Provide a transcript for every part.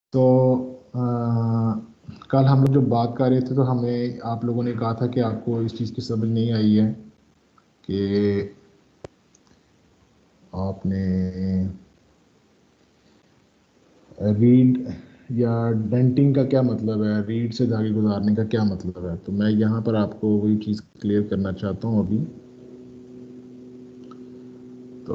तो कल हम लोग जब बात कर रहे थे तो हमें आप लोगों ने कहा था कि आपको इस चीज़ की समझ नहीं आई है कि आपने रीड या डेंटिंग का क्या मतलब है, रीड से धागे गुजारने का क्या मतलब है। तो मैं यहाँ पर आपको वही चीज़ क्लियर करना चाहता हूँ अभी। तो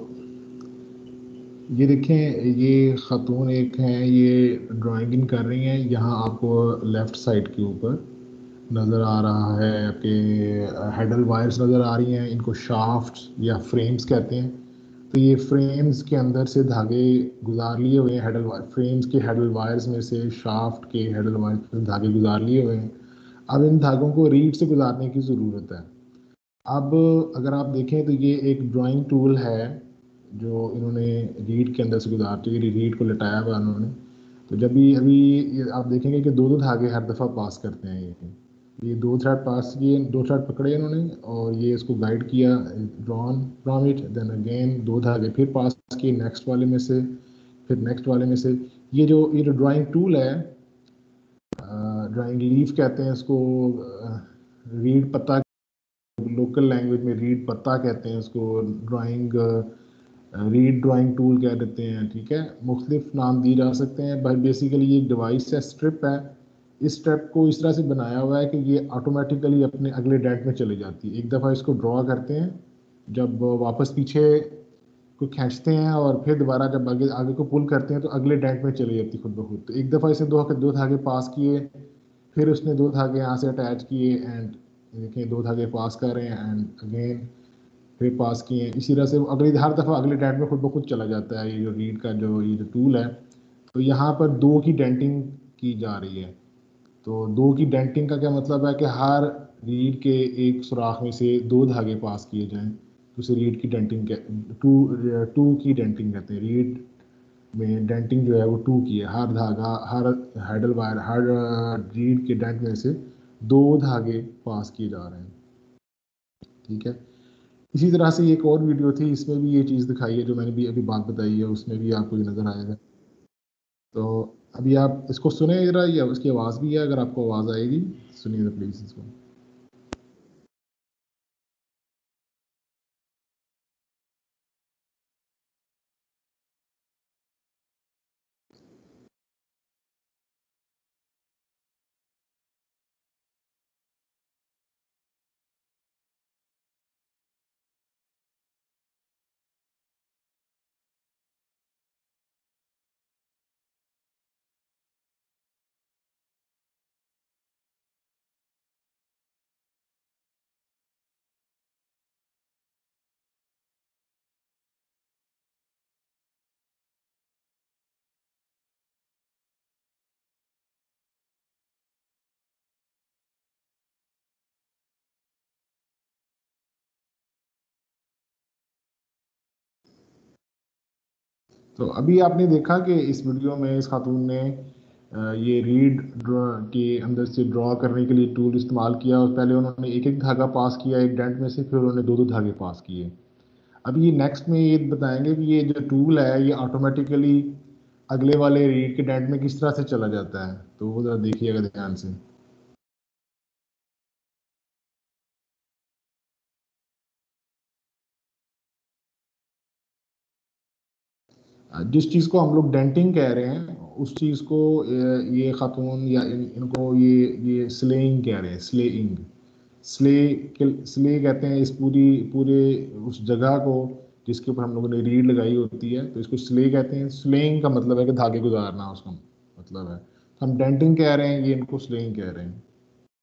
ये देखें, ये ख़ातून एक हैं, ये ड्राइंग कर रही हैं। यहाँ आपको लेफ़्ट साइड के ऊपर नज़र आ रहा है कि हेडल वायर्स नज़र आ रही हैं। इनको शाफ्ट्स या फ्रेम्स कहते हैं। तो ये फ्रेम्स के अंदर से धागे गुजार लिए हुए हैं। हेडल वायर, फ्रेम्स के हेडल वायर्स में से शाफ्ट के हेडल वायर्स में से धागे गुजार लिए हुए हैं। अब इन धागों को रीड से गुजारने की ज़रूरत है। अब अगर आप देखें तो ये एक ड्राइंग टूल है जो इन्होंने रीड के अंदर से गुजारते हुए रीड को लटाया हुआ उन्होंने। तो जब भी अभी ये आप देखेंगे कि दो दो धागे हर दफ़ा पास करते हैं। ये दो थ्रेड पास किए, दो थ्रेड पकड़े इन्होंने और ये इसको गाइड किया, drawn from it, then again दो धागे फिर पास किए नेक्स्ट वाले में से, फिर नेक्स्ट वाले में से। ये जो ड्राइंग टूल है, ड्राइंग लीफ कहते हैं इसको, रीड पत्ता, लोकल लैंग्वेज में रीड पत्ता कहते हैं उसको, ड्राइंग रीड ड्राइंग टूल कह देते हैं। ठीक है, मुख्तलिफ नाम दिए जा सकते हैं, बट बेसिकली ये एक डिवाइस है, स्ट्रिप है। इस स्ट्रिप को इस तरह से बनाया हुआ है कि ये ऑटोमेटिकली अपने अगले डेंट में चली जाती है। एक दफ़ा इसको ड्रॉ करते हैं, जब वापस पीछे को खींचते हैं और फिर दोबारा जब आगे आगे को पुल करते हैं तो अगले डेंट में चली जाती है खुद ब खुद। तो एक दफ़ा इसे दो दो धागे पास किए, फिर उसने दो धागे यहाँ से अटैच किए एंड देखिए दो धागे पास कर रहे हैं एंड अगेन फिर पास किए। इसी तरह से वो अगली हर दफ़ा अगले डेंट में खुद ब खुद चला जाता है। ये जो रीड का जो ये जो टूल है, तो यहाँ पर दो की डेंटिंग की जा रही है। तो दो की डेंटिंग का क्या मतलब है कि हर रीड के एक सुराख में से दो धागे पास किए जाएं, तो उसे रीड की डेंटिंग टू टू की डेंटिंग कहते हैं। रीड में डेंटिंग जो है वो टू की है। हर धागा, हर हैडल वायर, हर रीड के डेंट में से दो धागे पास किए जा रहे हैं। ठीक है, इसी तरह से एक और वीडियो थी, इसमें भी ये चीज़ दिखाई है जो मैंने भी अभी बात बताई है, उसमें भी आपको ये नज़र आएगा। तो अभी आप इसको सुने जरा, या उसकी आवाज़ भी है, अगर आपको आवाज़ आएगी सुनिए तो प्लीज़ इसको। तो अभी आपने देखा कि इस वीडियो में इस खातून ने ये रीड के अंदर से ड्रॉ करने के लिए टूल इस्तेमाल किया और पहले उन्होंने एक एक धागा पास किया एक डेंट में से, फिर उन्होंने दो दो धागे पास किए। अभी ये नेक्स्ट में ये बताएंगे कि ये जो टूल है ये ऑटोमेटिकली अगले वाले रीड के डेंट में किस तरह से चला जाता है। तो वो जरा देखिएगा ध्यान से। जिस चीज़ को हम लोग डेंटिंग कह रहे हैं उस चीज़ को ये खातून या इनको ये स्लेइंग कह रहे हैं, स्लेइंग। स्ले स्ले कहते हैं इस पूरी पूरे उस जगह को जिसके ऊपर हम लोगों ने रीड लगाई होती है, तो इसको स्ले कहते हैं। स्लेइंग का मतलब है कि धागे गुजारना, उसका मतलब है। हम डेंटिंग कह रहे हैं, ये इनको स्लेइंग कह रहे हैं।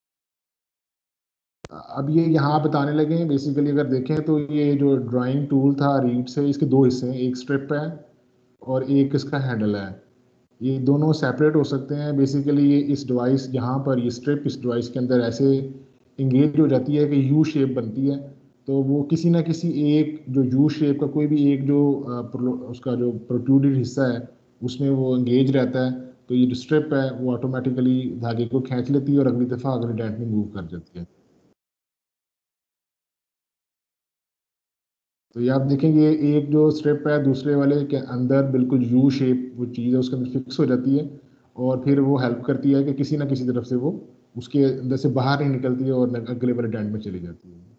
अब ये यहाँ बताने लगे हैं, बेसिकली अगर देखें तो ये जो ड्राइंग टूल था रीड से, इसके दो हिस्से हैं, एक स्ट्रिप है और एक इसका हैंडल है। ये दोनों सेपरेट हो सकते हैं। बेसिकली ये इस डिवाइस यहाँ पर ये स्ट्रिप इस डिवाइस के अंदर ऐसे इंगेज हो जाती है कि यू शेप बनती है। तो वो किसी ना किसी एक जो यू शेप का कोई भी एक जो उसका जो प्रोट्रूडेड हिस्सा है उसमें वो इंगेज रहता है। तो ये जो स्ट्रिप है वो ऑटोमेटिकली धागे को खींच लेती है और अगली दफ़ा अगले डेंट में मूव कर जाती है। तो ये आप देखेंगे एक जो स्ट्रिप है दूसरे वाले के अंदर बिल्कुल यू शेप वो चीज़ है उसके अंदर फिक्स हो जाती है, और फिर वो हेल्प करती है कि किसी ना किसी तरफ से वो उसके अंदर से बाहर नहीं निकलती है और अगले वाले डेंट में चली जाती है।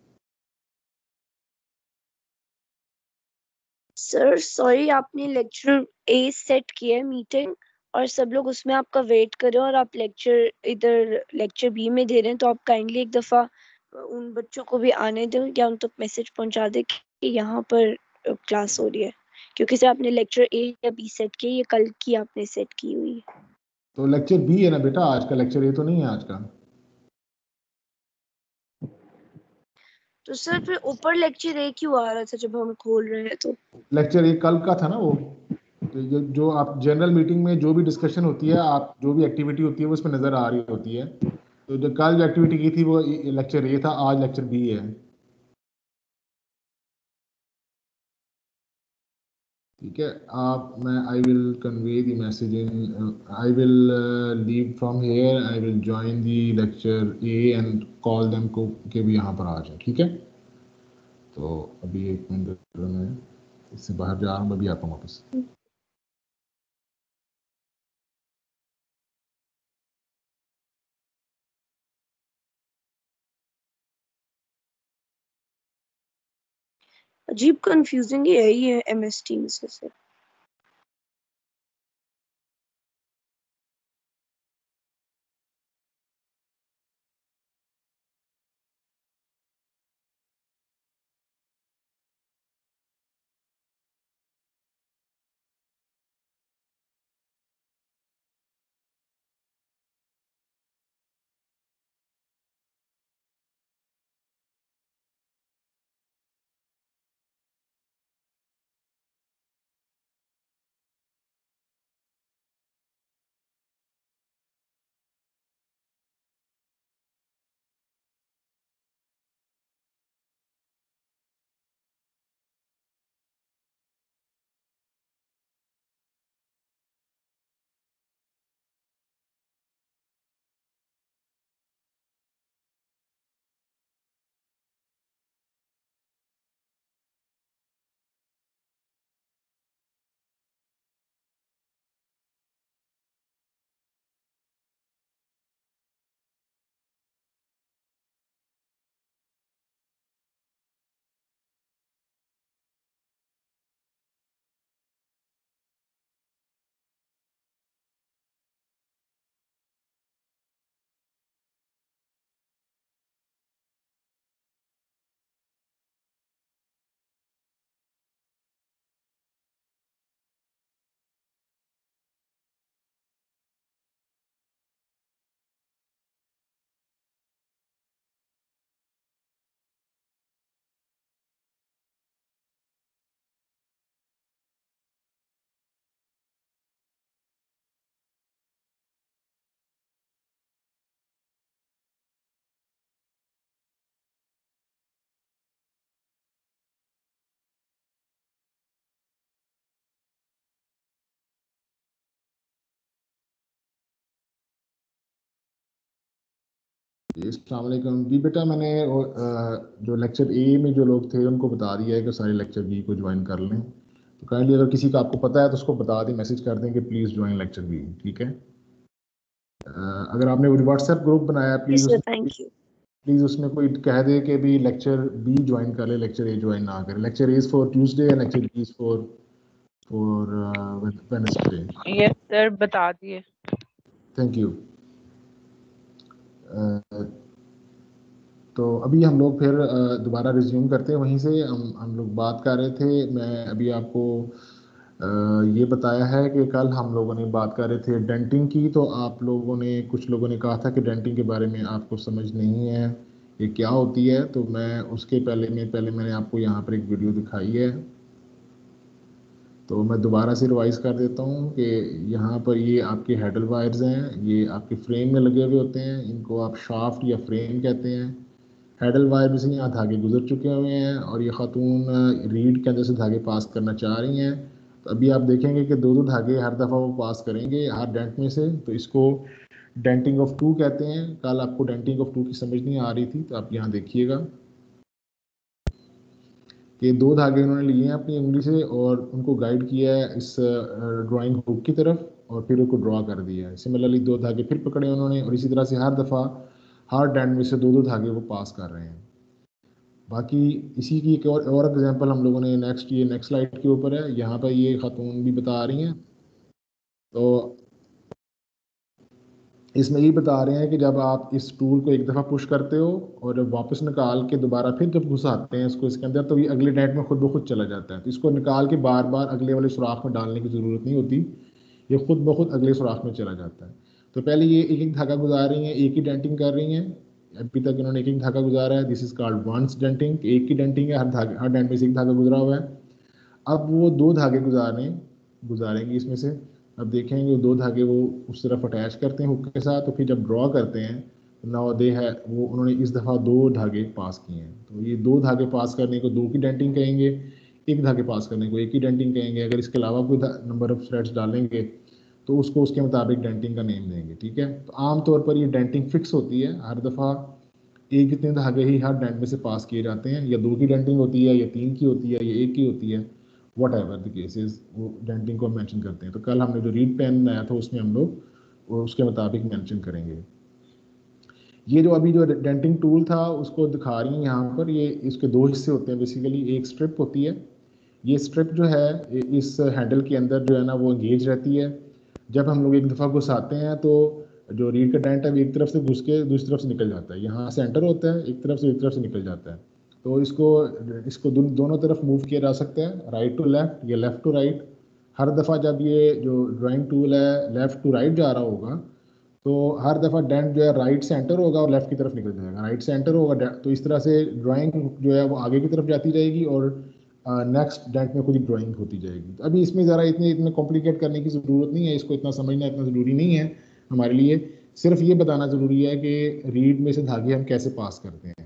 सर सॉरी, आपने लेक्चर ए सेट किया है मीटिंग, और सब लोग उसमें आपका वेट कर रहे हैं, और आप लेक्चर इधर लेक्चर बी में दे रहे हैं, तो आप काइंडली एक दफ़ा उन बच्चों को भी आने दें या उन तक मैसेज पहुंचा दें कि यहाँ पर क्लास हो रही है, क्योंकि सर आपने लेक्चर ए या बी सेट किया, ये कल की आपने सेट की हुई है। तो लेक्चर बी है ना बेटा, आज का लेक्चर ए तो नहीं है आज का। तो सर फिर ऊपर लेक्चर ए क्यों आ रहा था जब हम खोल रहे हैं तो? लेक्चर ए कल का था ना वो। तो जो आप जनरल मीटिंग में जो भी डिस्कशन होती है, आप जो भी एक्टिविटी होती है वो उसमें नजर आ रही होती है। तो जो कल जो एक्टिविटी की थी वो लेक्चर ए था, आज लेक्चर बी है। ठीक है, आप मैं I will convey the message in, I will leave from here, I will join the lecture A and call them को के भी यहाँ पर आ जाए। ठीक है, तो अभी एक मिनट मैं इससे बाहर जा रहा हूँ, अभी आता हूँ वापस। अजीब कंफ्यूजिंग ही है ये MS Teams से सर। अस्सलाम वालेकुम जी बेटा, मैंने जो लेक्चर ए में जो लोग थे उनको बता दिया है कि सारे लेक्चर बी को ज्वाइन कर लें। तो काइंडली अगर किसी का आपको पता है तो उसको बता दें, मैसेज कर दें कि प्लीज़ ज्वाइन लेक्चर बी। ठीक है, अगर आपने व्हाट्सएप ग्रुप बनाया यस प्लीज़ सर, उसमें थैंक यू। प्लीज़ उसमें कोई कह दे कि भी लेक्चर बी ज्वाइन कर ले, लेक्चर ए ज्वाइन ना करे। Lecture A is for Tuesday and lecture B is for Wednesday. Yes sir, बता दिए। Thank you. तो अभी हम लोग फिर दोबारा रिज्यूम करते हैं वहीं से। हम लोग बात कर रहे थे, मैं अभी आपको ये बताया है कि कल हम लोगों ने बात कर रहे थे डेंटिंग की। तो आप लोगों ने कुछ लोगों ने कहा था कि डेंटिंग के बारे में आपको समझ नहीं है ये क्या होती है। तो मैं उसके पहले मैंने आपको यहाँ पर एक वीडियो दिखाई है, तो मैं दोबारा से रिवाइज कर देता हूँ कि यहाँ पर ये आपके हेडल वायर्स हैं, ये आपके फ्रेम में लगे हुए होते हैं, इनको आप शाफ्ट या फ्रेम कहते हैं। हेडल वायर में से यहाँ धागे गुजर चुके हुए हैं और ये खातून रीड के अंदर से धागे पास करना चाह रही हैं। तो अभी आप देखेंगे कि दो दो धागे हर दफ़ा वो पास करेंगे हर डेंट में से, तो इसको डेंटिंग ऑफ टू कहते हैं। कल आपको डेंटिंग ऑफ टू की समझ नहीं आ रही थी, तो आप यहाँ देखिएगा। कि 2 धागे उन्होंने लिए हैं अपनी उंगली से और उनको गाइड किया है इस ड्राइंग हुक की तरफ और फिर उनको ड्रॉ कर दिया है। सिमिलरली 2 धागे फिर पकड़े उन्होंने और इसी तरह से हर दफ़ा हर एंड में से 2-2 धागे वो पास कर रहे हैं। बाकी इसी की एक और एग्जांपल हम लोगों ने नेक्स्ट स्लाइड के ऊपर है, यहाँ पर ये खातून भी बता रही हैं। तो इसमें ये बता रहे हैं कि जब आप इस टूल को एक दफ़ा पुश करते हो और जब वापस निकाल के दोबारा फिर जब घुसाते हैं इसको इसके अंदर, तो ये अगले डेंट में खुद ब खुद चला जाता है। तो इसको निकाल के बार बार अगले वाले सुराख में डालने की ज़रूरत नहीं होती, ये खुद ब खुद अगले सुराख में चला जाता है। तो पहले ये एक एक धागा गुजार रही हैं, एक ही डेंटिंग कर रही हैं। अभी तक इन्होंने एक एक धागा गुजारा है, this is called once denting, एक ही डेंटिंग है, हर डेंट में से एक धागा गुजरा हुआ है। अब वो 2 धागे गुजारेंगे इसमें से। अब देखेंगे 2 धागे वो उस तरफ अटैच करते हैं हुक के साथ, तो फिर जब ड्रॉ करते हैं नाउ दे है वो उन्होंने इस दफ़ा 2 धागे पास किए हैं। तो ये 2 धागे पास करने को 2 की डेंटिंग कहेंगे, एक धागे पास करने को एक ही डेंटिंग कहेंगे। अगर इसके अलावा कोई नंबर ऑफ थ्रेड्स डालेंगे तो उसको उसके मुताबिक डेंटिंग का नेम देंगे, ठीक है। तो आमतौर पर ये डेंटिंग फिक्स होती है, हर दफ़ा एक इतने धागे ही हर डेंट में से पास किए जाते हैं, या 2 की डेंटिंग होती है, या 3 की होती है, या 1 की होती है, वट एवर द केसेस, वो डेंटिंग को मेंशन करते हैं। तो कल हमने जो रीड पेन बनाया था उसमें हम लोग उसके मुताबिक मेंशन करेंगे। ये जो अभी जो डेंटिंग टूल था उसको दिखा रही हैं यहाँ पर, ये इसके 2 हिस्से होते हैं बेसिकली। एक स्ट्रिप होती है, ये स्ट्रिप जो है इस हैंडल के अंदर जो है ना वो एंगेज रहती है। जब हम लोग एक दफ़ा घुसाते हैं तो जो रीड का डेंट है एक तरफ से घुस के दूसरी तरफ से निकल जाता है, यहाँ सेंटर होता है, एक तरफ से निकल जाता है। तो इसको दोनों तरफ मूव किया जा सकता है, राइट टू लेफ्ट या लेफ्ट टू राइट। हर दफ़ा जब ये जो ड्राइंग टूल है लेफ्ट टू राइट जा रहा होगा तो हर दफ़ा डेंट जो है राइट सेंटर होगा और लेफ्ट की तरफ निकल जाएगा, राइट सेंटर होगा। तो इस तरह से ड्राइंग जो है वो आगे की तरफ जाती जाएगी और नेक्स्ट डेंट में खुद ही ड्राइंग होती जाएगी। तो अभी इसमें ज़रा इतने कॉम्प्लिकेट करने की ज़रूरत नहीं है, इसको इतना समझना इतना ज़रूरी नहीं है हमारे लिए। सिर्फ ये बताना ज़रूरी है कि रीड में से धागे हम कैसे पास करते हैं।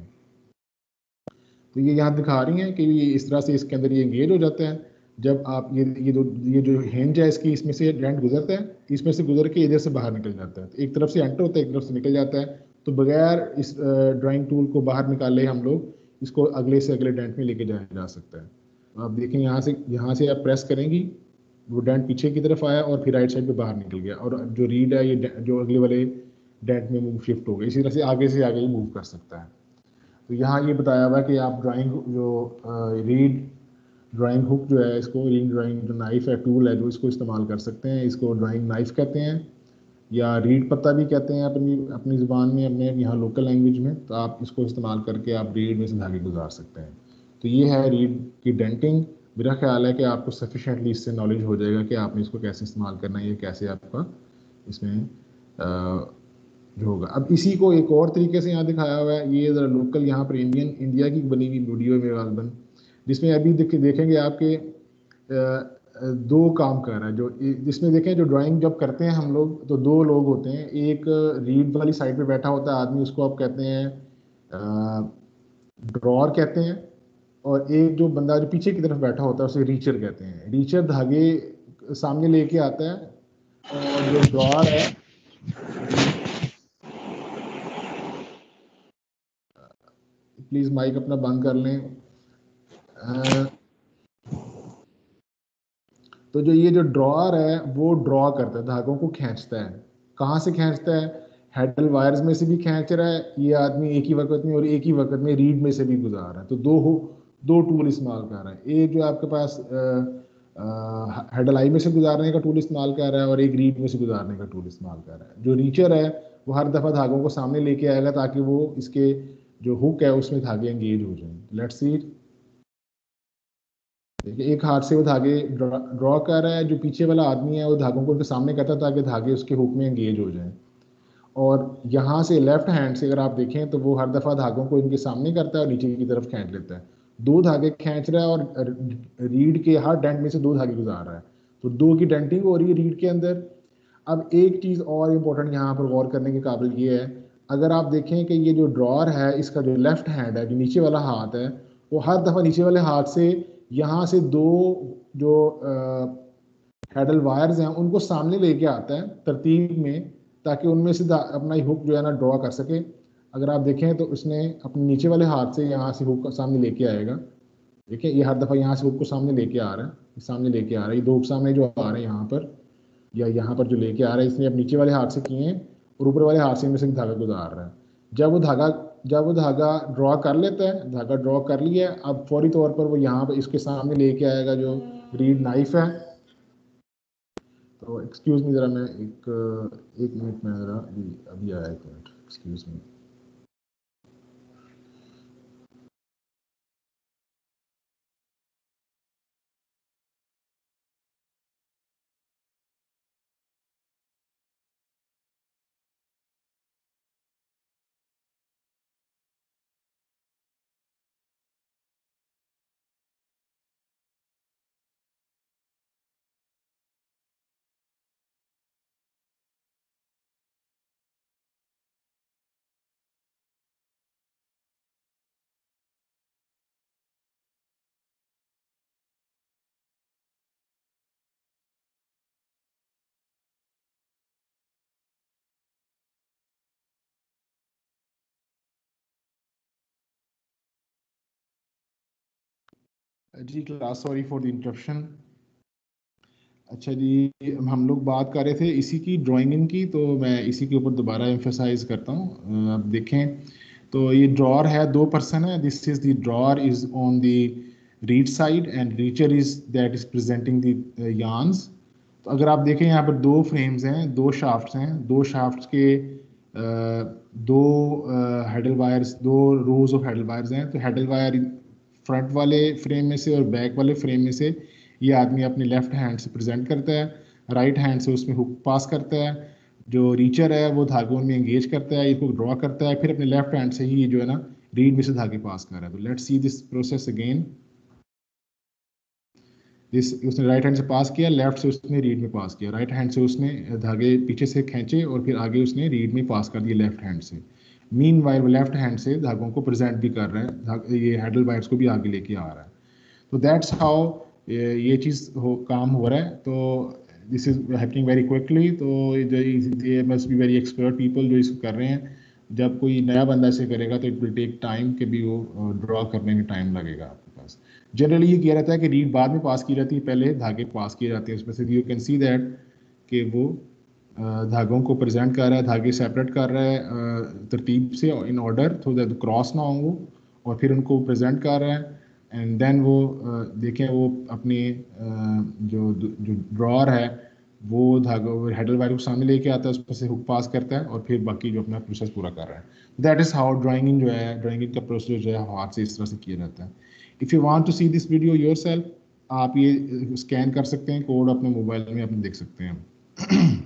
तो ये यहाँ दिखा रही हैं कि ये इस तरह से इसके अंदर ये एंगेज हो जाता है। जब आप ये जो हिंज है इसकी, इसमें से डेंट गुजरता है, इसमें से गुजर के इधर से बाहर निकल जाता है। तो एक तरफ से एंटर होता है, एक तरफ से निकल जाता है। तो बगैर इस ड्राइंग टूल को बाहर निकाले हम लोग इसको अगले से अगले डेंट में लेके जाया जा सकता है। तो आप देखें यहाँ से आप प्रेस करेंगी, वो डेंट पीछे की तरफ आया और फिर राइट साइड पे बाहर निकल गया, और जो रीड है ये जो अगले वाले डेंट में मूव शिफ्ट हो गया। इसी तरह से आगे ही मूव कर सकता है। तो यहाँ ये बताया हुआ है कि आप रीड ड्राइंग हुक जो है, इसको रीड ड्राइंग जो नाइफ है, टूल है जो, इसको इस्तेमाल कर सकते हैं। इसको ड्राइंग नाइफ कहते हैं या रीड पत्ता भी कहते हैं अपनी ज़ुबान में, अपने यहाँ लोकल लैंग्वेज में। तो आप इसको इस्तेमाल करके आप रीड में से धागे गुजार सकते हैं। तो ये है रीड की डेंटिंग। मेरा ख्याल है कि आपको सफिशेंटली इससे नॉलेज हो जाएगा कि आपने इसको कैसे इस्तेमाल करना है, ये कैसे आपका इसमें जो होगा। अब इसी को एक और तरीके से यहाँ दिखाया हुआ है, ये ज़रा लोकल यहाँ पर इंडिया की बनी हुई वीडियो में गालबन, जिसमें अभी देखेंगे आपके 2 काम कर रहा है। जिसमें देखें जो ड्राइंग जब करते हैं हम लोग तो 2 लोग होते हैं, एक रीड वाली साइड पे बैठा होता है आदमी, उसको आप कहते हैं ड्रॉर कहते हैं, और एक जो बंदा जो पीछे की तरफ बैठा होता है उसे रीचर कहते हैं। रीचर धागे सामने लेके आता है और जो ड्रॉर है, प्लीज़ माइक अपना बंद कर लें। तो ये जो ड्रॉअर है वो ड्रॉ करता है, धागों को खींचता है। कहाँ से खींचता है? हैंडल वायर्स में से भी खींच रहा है ये आदमी एक ही वक्त में, और एक ही वक्त में रीड में से भी गुजार रहा है। तो दो टूल इस्तेमाल कर रहा है। एक जो आपके पास हैंडल आई में से गुजारने का टूल इस्तेमाल कर रहा है और एक रीड में से गुजारने का टूल इस्तेमाल कर रहा है। जो रीचर है वो हर दफ़ा धागों को सामने लेके आएगा ताकि वो इसके जो हुक है उसमें धागे एंगेज हो जाएं। लेट्स सी, देखिए एक हाथ से वो धागे ड्रॉ कर रहा है, जो पीछे वाला आदमी है वो धागों को उनके सामने करता है ताकि धागे उसके हुक में एंगेज हो जाएं। और यहाँ से लेफ्ट हैंड से अगर आप देखें तो वो हर दफ़ा धागों को इनके सामने करता है और नीचे की तरफ खींच लेता है। 2 धागे खींच रहा है और रीड के हर डेंट में से 2 धागे गुजार रहा है। तो 2 की डेंटिंग हो रही है रीड के अंदर। अब एक चीज़ और इम्पोर्टेंट यहाँ पर गौर करने के काबिल ये है, अगर आप देखें कि ये जो ड्रॉर है इसका जो लेफ्ट हैंड है, जो नीचे वाला हाथ है, वो हर दफ़ा नीचे वाले हाथ से यहाँ से 2 जो हैंडल वायर्स हैं उनको सामने लेके आता है तरतीब में, ताकि उनमें से अपना हुक जो है ना ड्रॉ कर सके। अगर आप देखें तो उसने अपने नीचे वाले हाथ से यहाँ से हुक सामने लेके आएगा देखिए ये हर दफ़ा यहाँ से हुक को सामने लेके आ रहा है, सामने लेके आ रहा है, ये दो हुक सामने जो आ रहे हैं यहाँ पर या यहाँ पर जो लेके आ रहा है, इसने अब नीचे वाले हाथ से किए हैं और ऊपर वाले हाथ से में से धागा गुजार रहा है। जब वो धागा ड्रॉ कर लेता है, धागा ड्रॉ कर लिया, अब फौरी तौर पर वो यहाँ पर इसके सामने लेके आएगा जो रीड नाइफ है। तो एक्सक्यूज मी ज़रा, मैं एक मिनट में ज़रा अभी आया, एक मिनट एक्सक्यूज मी। जी class, sorry for the interruption. अच्छा जी, हम लोग बात कर रहे थे इसी की, ड्राइंग की, तो मैं इसी के ऊपर दोबारा एम्फेसाइज करता हूँ। अब देखें तो ये ड्रॉर है, दो पर्सन है, this is the drawer is on the reed side and reacher is that is presenting the yarns. तो अगर आप देखें यहाँ पर दो फ्रेम्स हैं, दो शाफ्ट्स हैं, दो शाफ्ट्स के दो हेडल वायर्स, दो रोज ऑफ हेडल वायर्स हैं। तो हेडल वायर फ्रंट वाले फ्रेम में से और बैक वाले फ्रेम में से ये आदमी अपने लेफ्ट हैंड से प्रेजेंट करता है, राइट हैंड से उसमें हुक पास करता है। जो रीचर है वो धागों में एंगेज करता है, इसको ड्रॉ करता है, फिर अपने लेफ्ट हैंड से ही जो है ना रीड में से धागे पास कर रहा है। तो let's see this process again. जिस उसने राइट हैंड से पास किया, लेफ्ट से उसने रीड में पास किया, राइट हैंड से उसने धागे पीछे से खींचे और फिर आगे उसने रीड में पास कर दिए लेफ्ट हैंड से। मीन वाइल वो लेफ्ट हैंड से धागों को प्रेजेंट भी कर रहा है, ये हैंडल वायर्स को भी आगे लेके आ रहा है। तो दैट्स हाउ ये चीज़ काम हो रहा है। तो this is happening very quickly. तो ये must be very expert people जो इसको कर रहे हैं। जब कोई नया बंदा इसे करेगा तो इट विल टेक टाइम के भी वो ड्रॉ करने में टाइम लगेगा आपके पास। जनरली ये किया रहता है कि रीड बाद में पास की जाती है, पहले धागे पास किए जाते हैं उसमें से। यू कैन सी दैट कि वो धागों को प्रेजेंट कर रहा है, धागे सेपरेट कर रहा है तरतीब से इन ऑर्डर तो दैट क्रॉस ना हो वो, और फिर उनको प्रेजेंट कर रहा है। एंड देन वो देखें वो अपनी जो जो ड्रॉर है वो धागा हेडल वायर को सामने लेके आता है, उस पर से हुक पास करता है और फिर बाकी जो अपना प्रोसेस पूरा कर रहा है। दैट इज़ हाउ ड्राइंग जो है, ड्राइंग का प्रोसेस जो है हाथ से इस तरह से किया जाता है। If you want to see this video yourself, आप ये स्कैन कर सकते हैं, कोड अपने मोबाइल में अपने देख सकते हैं।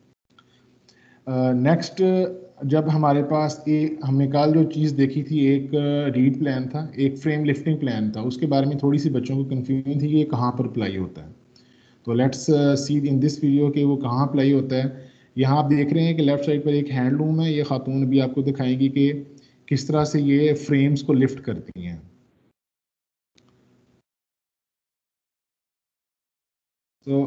नेक्स्ट जब हमारे पास हमने कल जो चीज़ देखी थी, एक रीड प्लान था, एक फ्रेम लिफ्टिंग प्लान था, उसके बारे में थोड़ी सी बच्चों को कन्फ्यूजन थी कि ये कहाँ पर अप्लाई होता है। तो let's see in this video कि वो कहाँ अप्लाई होता है। यहाँ आप देख रहे हैं कि लेफ्ट साइड पर एक हैंडलूम है, ये खातून भी आपको दिखाएंगी कि किस तरह से ये फ्रेम्स को लिफ्ट करती हैं। तो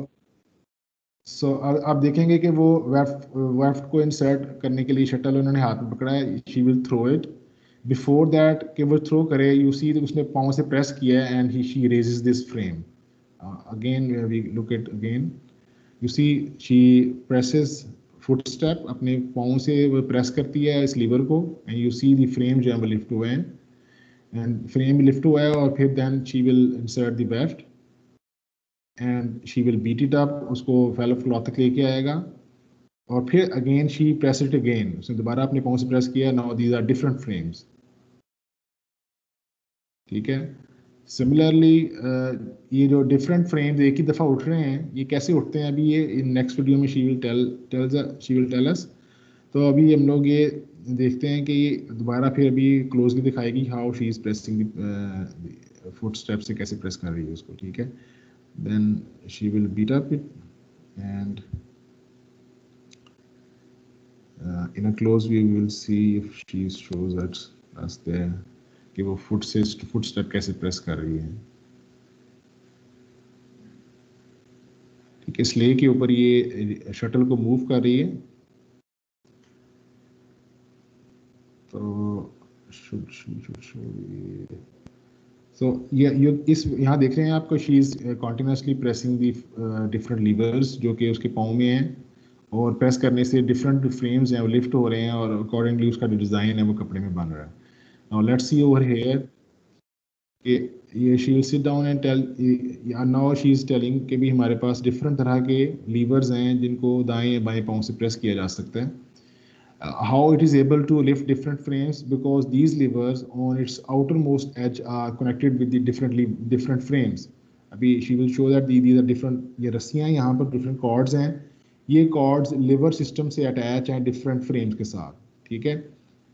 आप देखेंगे कि वो वेफ्ट को इंसर्ट करने के लिए शटल उन्होंने हाथ में पकड़ा है, she will throw it. Before that कि वो थ्रो करे, यू सी उसने पाँव से प्रेस किया है and he she raises this frame again. We look it again, you see she presses foot step, अपने पाँव से वो प्रेस करती है इस लीवर को, and you see the frame जो है वो लिफ्ट हुआ है, एंड फ्रेम लिफ्ट हुआ है और फिर then she will insert the weft and she will beat it up, उसको फेलो क्लॉथ तक लेके आएगा और फिर again she press it again, उसने दोबारा अपने पाँव से प्रेस किया। Now these are different frames, ठीक है। सिमिलरली ये जो डिफरेंट फ्रेम्स एक ही दफ़ा उठ रहे हैं, ये कैसे उठते हैं अभी ये नेक्स्ट वीडियो में शी विल टेल अस। तो अभी हम लोग ये देखते हैं कि ये दोबारा फिर अभी क्लोजली दिखाएगी how she is pressing foot step से कैसे प्रेस कर रही है उसको, ठीक है। Then she will beat up it and in a close view we will see if she shows us there कि वो फुट स्टेप कैसे प्रेस कर रही है, ठीक है। स्ले के ऊपर ये शटल को मूव कर रही है। तो should show ये सो ये इस यहाँ देख रहे हैं आपको, she is continuously pressing the different levers जो कि उसके पाँव में हैं, और प्रेस करने से डिफरेंट फ्रेम्स हैं वो लिफ्ट हो रहे हैं, और अकॉर्डिंगली उसका जो डिज़ाइन है वो कपड़े में बन रहा है. Now let's see over here कि ये she will sit down and tell, now she is telling कि भी हमारे पास डिफरेंट तरह के लीवर्स हैं जिनको दाएं बाएं पाँव से प्रेस किया जा सकता है. How it is able to lift different frames, because these levers on its outermost edge are connected with the different frames. अभी she will show that these are different, ये रस्सियाँ यहाँ पर different cords हैं, ये cords liver system से attach हैं different frames के साथ. ठीक है.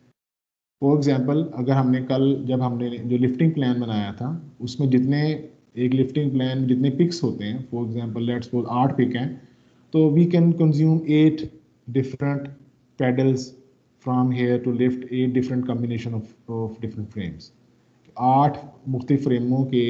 फॉर एग्जाम्पल अगर हमने कल जब हमने जो लिफ्टिंग प्लान बनाया था उसमें जितने एक लिफ्टिंग प्लान जितने पिक्स होते हैं, for example let's suppose 8 pick हैं, तो we can consume 8 different pedals from here to lift 8 different combination of different frames. 8 मुख्तलिफ फ्रेमों के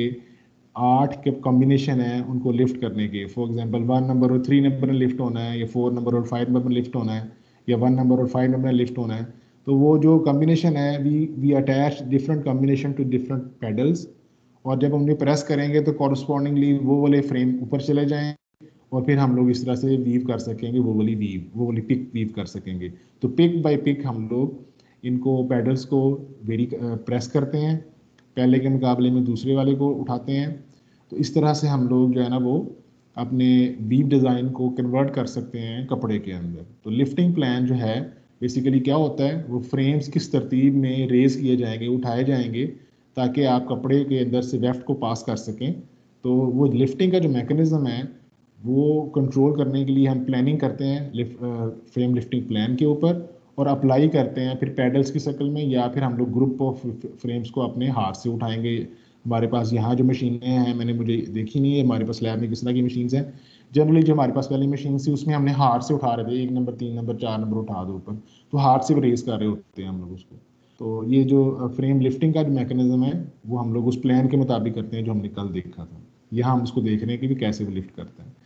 8 के कॉम्बिनेशन है उनको लिफ्ट करने के. फॉर एग्जांपल 1 नंबर और 3 नंबर में लिफ्ट होना है, या 4 नंबर और 5 नंबर में लिफ्ट होना है, या 1 नंबर और 5 नंबर में लिफ्ट होना है. तो वो जो कॉम्बिनेशन है we attach different combination to different pedals, और जब हम उन्हें प्रेस करेंगे तो कॉरस्पॉन्डिंगली वो वाले फ्रेम ऊपर चले जाएं, और फिर हम लोग इस तरह से वीव कर सकेंगे, वो वाली पिक वीव कर सकेंगे. तो पिक बाय पिक हम लोग इनको पेडल्स को वेरी प्रेस करते हैं, पहले के मुकाबले में दूसरे वाले को उठाते हैं. तो इस तरह से हम लोग जो है ना वो अपने वीव डिज़ाइन को कन्वर्ट कर सकते हैं कपड़े के अंदर. तो लिफ्टिंग प्लान जो है बेसिकली क्या होता है, वो फ्रेम्स किस तरतीब में रेज किए जाएंगे, उठाए जाएंगे, ताकि आप कपड़े के अंदर से वेफ्ट को पास कर सकें. तो वो लिफ्टिंग का जो मैकेनिज्म है वो कंट्रोल करने के लिए हम प्लानिंग करते हैं फ्रेम लिफ्टिंग प्लान के ऊपर, और अप्लाई करते हैं फिर पेडल्स की शक्ल में, या फिर हम लोग ग्रुप ऑफ फ्रेम्स को अपने हाथ से उठाएंगे. हमारे पास यहाँ जो मशीनें हैं मैंने मुझे देखी नहीं है हमारे पास लैब में किस तरह की मशीन्स हैं. जनरली जो हमारे पास पहली मशीन थी उसमें हमने हाथ से उठा रहे थे, 1 नंबर 3 नंबर 4 नंबर उठा दो ऊपर, तो हाथ से रेस कर रहे होते हैं हम लोग उसको. तो ये जो फ्रेम लिफ्टिंग का जो मैकेनिज्म है वो हम लोग उस प्लान के मुताबिक करते हैं जो हमने कल देखा था. यहाँ हम उसको देख रहे हैं कि भी कैसे वो लिफ्ट करते हैं.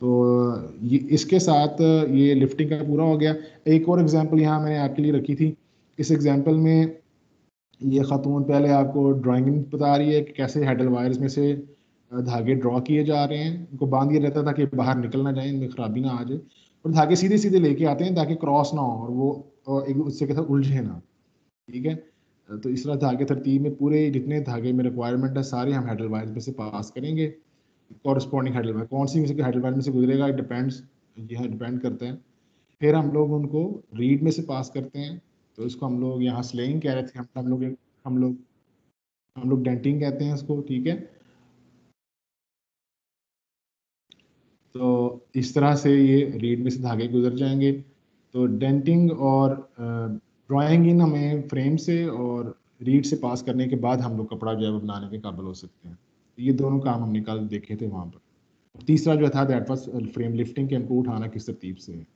तो ये इसके साथ ये लिफ्टिंग का पूरा हो गया. एक और एग्जांपल यहाँ मैंने आपके लिए रखी थी. इस एग्जांपल में ये खातून पहले आपको ड्राइंग बता रही है कि कैसे हेडल वायर्स में से धागे ड्रॉ किए जा रहे हैं. इनको बांध दिया रहता था कि बाहर निकल ना जाए, इनमें खराबी ना आ जाए, और धागे सीधे सीधे लेके आते हैं ताकि क्रॉस ना हो और वो एक उससे के साथ उलझे ना. ठीक है. तो इस तरह धागे तरतीब में पूरे जितने धागे में रिक्वायरमेंट है सारे हम हेडल वायर्स में से पास करेंगे. कॉरस्पॉन्डिंग हेडल वायर कौन सी में से हेडल वायर में से गुजरेगा डिपेंड्स, यह डिपेंड करता है. फिर हम लोग उनको रीड में से पास करते हैं. तो इसको हम लोग यहाँ स्लेइंग कह रहे थे, हम लोग हम लोग डेंटिंग कहते हैं इसको. ठीक है. तो इस तरह से ये रीड में से धागे गुजर जाएंगे. तो डेंटिंग और ड्राइंग इन हमें फ्रेम से और रीड से पास करने के बाद हम लोग कपड़ा जो है वो बनाने के काबिल हो सकते हैं. ये दोनों काम हमने कल देखे थे वहाँ पर. तीसरा जो था दैट वाज फ्रेम लिफ्टिंग के हमको उठाना किस तरतीब से है.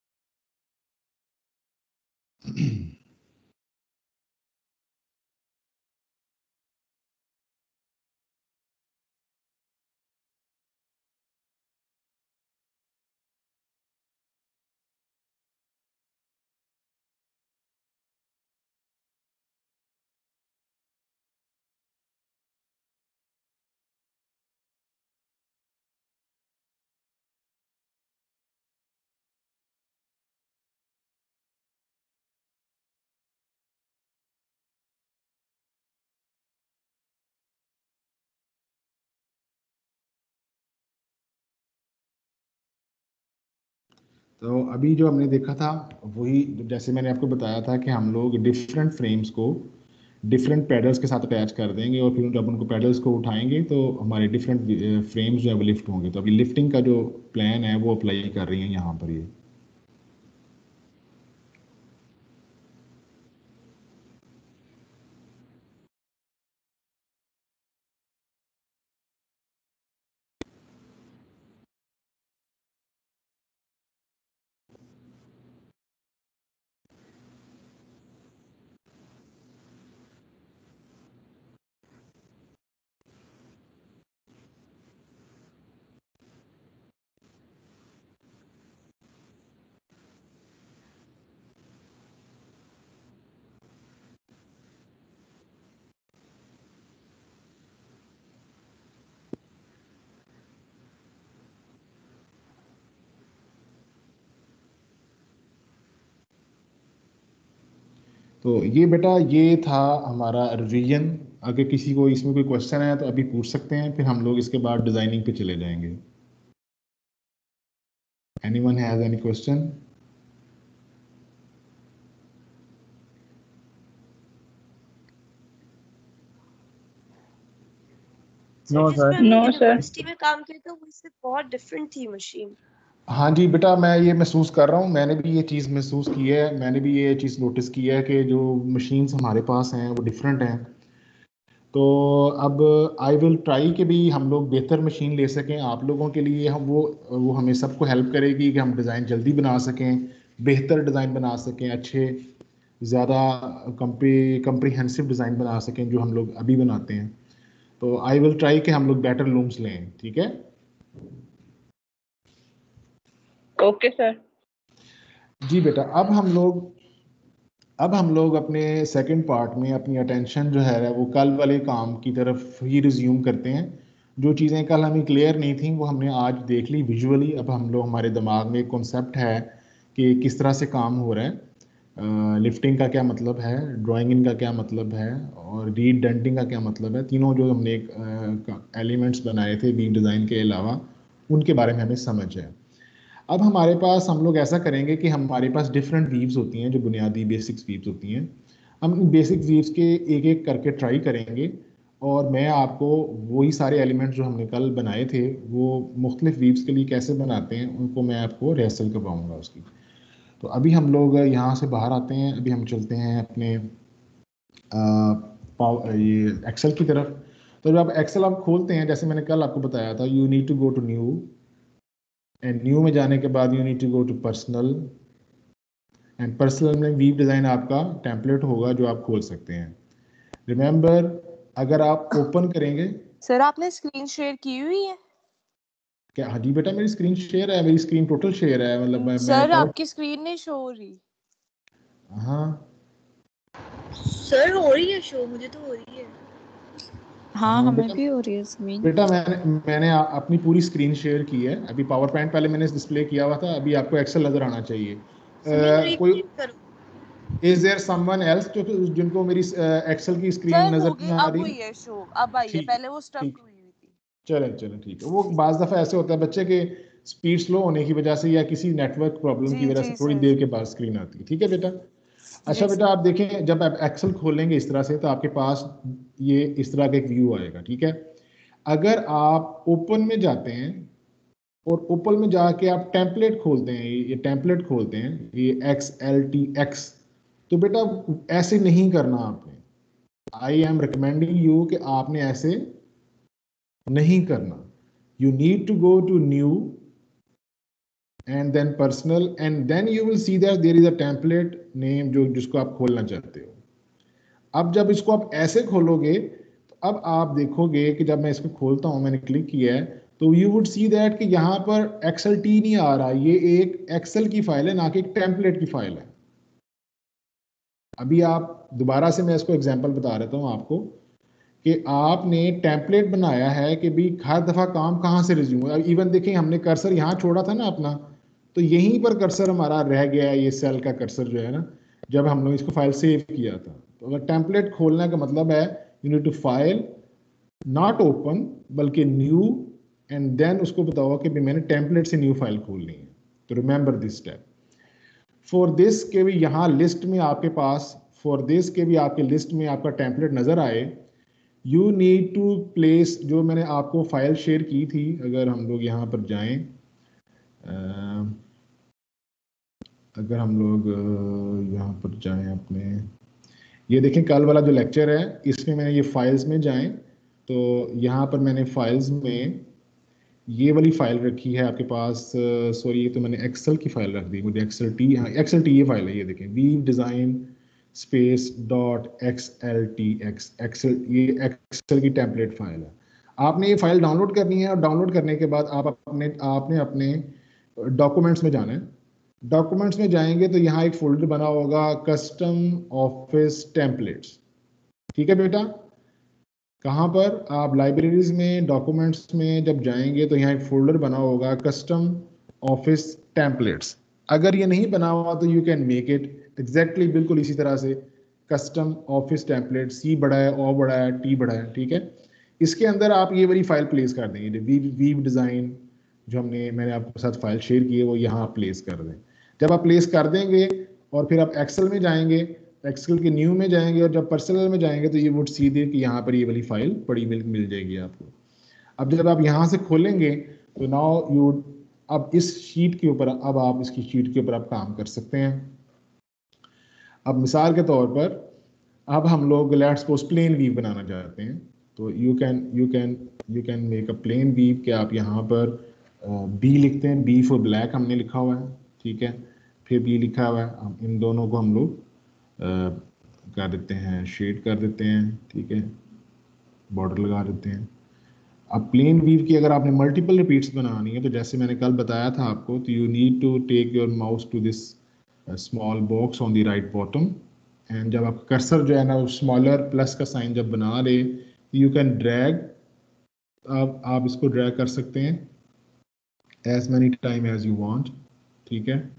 तो अभी जो हमने देखा था वही, जैसे मैंने आपको बताया था कि हम लोग डिफरेंट फ्रेम्स को डिफरेंट पैडल्स के साथ अटैच कर देंगे, और फिर जब उनको पैडल्स को उठाएंगे तो हमारे डिफरेंट फ्रेम्स जो है वो लिफ्ट होंगे. तो अभी लिफ्टिंग का जो प्लान है वो अप्लाई कर रही हैं यहाँ पर ये. तो ये बेटा ये था हमारा रिवीजन। अगर किसी को इसमें कोई क्वेश्चन है तो अभी पूछ सकते हैं, फिर हम लोग इसके बाद डिजाइनिंग पे चले जाएंगे। Anyone has any question? Sir जिसमें No, हमने sir. यूनिवर्सिटी में काम किया था वो इससे बहुत डिफरेंट थी मशीन। हाँ जी बेटा, मैं ये महसूस कर रहा हूँ, मैंने भी ये चीज़ महसूस की है, मैंने भी ये चीज़ नोटिस की है कि जो मशीन्स हमारे पास हैं वो डिफरेंट हैं। तो अब आई विल ट्राई कि भी हम लोग बेहतर मशीन ले सकें आप लोगों के लिए। हम वो हमें सबको हेल्प करेगी कि हम डिज़ाइन जल्दी बना सकें, बेहतर डिज़ाइन बना सकें, अच्छे ज़्यादा कम्प्रीहेंसिव डिज़ाइन बना सकें जो हम लोग अभी बनाते हैं। तो आई विल ट्राई कि हम लोग बेटर लूम्स लें, ठीक है? Okay, sir. जी बेटा, अब हम लोग अपने सेकंड पार्ट में अपनी अटेंशन जो है वो कल वाले काम की तरफ ही रिज्यूम करते हैं। जो चीज़ें कल हमें क्लियर नहीं थी वो हमने आज देख ली विजुअली। अब हम लोग हमारे दिमाग में एक कॉन्सेप्ट है कि किस तरह से काम हो रहा है, लिफ्टिंग का क्या मतलब है, ड्राइंग का क्या मतलब है, और रीडेंटिंग का क्या मतलब है। तीनों जो हमने एलिमेंट्स बनाए थे बीम डिज़ाइन के अलावा, उनके बारे में हमें समझ है। अब हमारे पास हम लोग ऐसा करेंगे कि हमारे पास डिफरेंट वीव्स होती हैं, जो बुनियादी बेसिक्स वीव्स होती हैं। हम इन बेसिक वीव्स के एक एक करके ट्राई करेंगे, और मैं आपको वही सारे एलिमेंट्स जो हमने कल बनाए थे वो मुख्तलिफ वीव्स के लिए कैसे बनाते हैं उनको मैं आपको रिहर्सल करवाऊँगा उसकी। तो अभी हम लोग यहाँ से बाहर आते हैं, अभी हम चलते हैं अपने ये एक्सेल की तरफ। तो जब आप एक्सेल आप खोलते हैं, जैसे मैंने कल आपको बताया था, you need to go to new, and new में जाने के बाद you need to go to personal, and personal में वीव डिज़ाइन आपका टेम्पलेट होगा जो आप खोल सकते हैं। रिमेंबर, अगर आप ओपन करेंगे। सर आपने स्क्रीन शेयर की हुई है क्या? हाँ जी बेटा, मेरी स्क्रीन शेयर है, मेरी स्क्रीन टोटल शेयर है, मतलब मैं सर? आपकी स्क्रीन नहीं शो हो रही। हाँ सर हो रही है शो, मुझे तो हो रही है। हाँ हमें बेटा, भी हो रही है स्क्रीन। बेटा मैंने अपनी पूरी स्क्रीन शेयर की है। अभी पावर पॉइंट पहले मैंने डिस्प्ले किया हुआ था, अभी आपको एक्सेल नजर आना चाहिए। कोई इज देयर समवन एल्स जिनको मेरी एक्सेल की स्क्रीन सर नजर हो गई, नहीं आ अब रही? हुई है शो, अब आई है, ठीक, पहले वो स्टक ठीक, हुई हुई थी। चलें चलें, ठीक है। वो बाज़ दफ़ा ऐसे होता है बच्चे के स्पीड स्लो होने की वजह से या किसी नेटवर्क प्रॉब्लम की जी वजह से जी थोड़ी सर। देर के बाद स्क्रीन आती है। ठीक है बेटा? अच्छा जी बेटा, आप देखें, जब आप एक्सेल खोलेंगे इस तरह से तो आपके पास ये इस तरह का एक व्यू आएगा, ठीक है? अगर आप ओपन में जाते हैं और ओपन में जाके आप टेम्पलेट खोलते हैं, ये टेम्पलेट खोलते हैं, ये XLTX, तो बेटा ऐसे नहीं करना आपने। आई एम रिकमेंडिंग यू कि आपने ऐसे नहीं करना। You need to go to new and then personal, and then you will see that there is a template name जो जिसको आप खोलना चाहते हो। अब जब इसको आप ऐसे खोलोगे तो अब आप देखोगे कि जब मैं इसको खोलता हूं, मैंने क्लिक किया है, तो यू वुड सी दैट कि यहाँ पर XLT नहीं आ रहा, ये एक एक्सेल की फाइल है, ना कि एक टेम्पलेट की फाइल है। अभी आप दोबारा से मैं इसको एग्जाम्पल बता देता हूँ आपको कि आपने टेम्पलेट बनाया है कि भाई हर दफ़ा काम कहाँ से रिज्यूम। इवन देखें, हमने कर्सर यहाँ छोड़ा था ना अपना, तो यहीं पर कर्सर हमारा रह गया है, ये सेल का कर्सर जो है ना, जब हमने इसको फाइल सेव किया था। तो अगर टेम्पलेट खोलने का मतलब है you need to file, not open बल्कि न्यू, एंड देन उसको बताओ कि भाई मैंने टेम्पलेट से न्यू फाइल खोलनी है। तो remember this step. For this के भी यहाँ लिस्ट में आपके पास, फॉर दिस के भी आपके लिस्ट में आपका टेम्पलेट नज़र आए, यू नीड टू प्लेस, जो मैंने आपको फाइल शेयर की थी, अगर हम लोग यहाँ पर जाएं, अगर हम लोग यहाँ पर जाएं अपने, ये देखें कल वाला जो लेक्चर है इसमें मैंने ये फाइल्स में जाएं तो यहाँ पर मैंने फाइल्स में ये वाली फाइल रखी है आपके पास। सॉरी, ये तो मैंने एक्सेल की फाइल रख दी, मुझे XLT, हाँ XLT ये फाइल है, ये देखें, weave design space .XLTX, excel, ये एक्सेल की टेम्पलेट फाइल है। आपने ये फाइल डाउनलोड करनी है, और डाउनलोड करने के बाद आपने अपने डॉक्यूमेंट्स में जाना है। डॉक्यूमेंट्स में जाएंगे तो यहाँ एक फोल्डर बना होगा कस्टम ऑफिस टेम्पलेट्स। ठीक है बेटा? कहाँ पर? आप लाइब्रेरीज में डॉक्यूमेंट्स में जब जाएंगे तो यहाँ एक फोल्डर बना होगा कस्टम ऑफिस टेम्पलेट्स। अगर ये नहीं बना हुआ तो you can make it exactly बिल्कुल इसी तरह से कस्टम ऑफिस टेम्पलेट, सी बड़ा है, ओ बड़ा है, टी बड़ा है, ठीक है। इसके अंदर आप ये वाली फाइल प्लेस कर देंगे, वीव डिज़ाइन जो मैंने आपके साथ फाइल शेयर की है वो यहाँ आप प्लेस कर दें। जब आप प्लेस कर देंगे और फिर आप एक्सेल में जाएंगे, एक्सेल के न्यू में जाएंगे और जब पर्सनल में जाएंगे तो ये वुड सीधे कि यहाँ पर ये वाली फाइल पड़ी मिल जाएगी आपको। अब जब आप यहाँ से खोलेंगे तो नाउ यू, अब इस शीट के ऊपर, अब आप इसकी शीट के ऊपर आप काम कर सकते हैं। अब मिसाल के तौर पर अब हम लोग लेट्स सपोज प्लेन वीव बनाना चाहते हैं, तो you can make a plain weave कि आप यहाँ पर बी लिखते हैं, बी फॉर ब्लैक हमने लिखा हुआ है, ठीक है, फिर बी लिखा हुआ है। अब इन दोनों को हम लोग कर देते हैं, शेड कर देते हैं, ठीक है, बॉर्डर लगा देते हैं। अब प्लेन वीव की अगर आपने मल्टीपल रिपीट्स बनानी है तो जैसे मैंने कल बताया था आपको, तो you need to take your mouse to this small box on the right bottom, and जब आप कर्सर जो है ना स्मॉलर प्लस का साइन जब बना ले, यू कैन ड्रैग, अब आप इसको ड्रैग कर सकते हैं as many time as you want, ठीक है।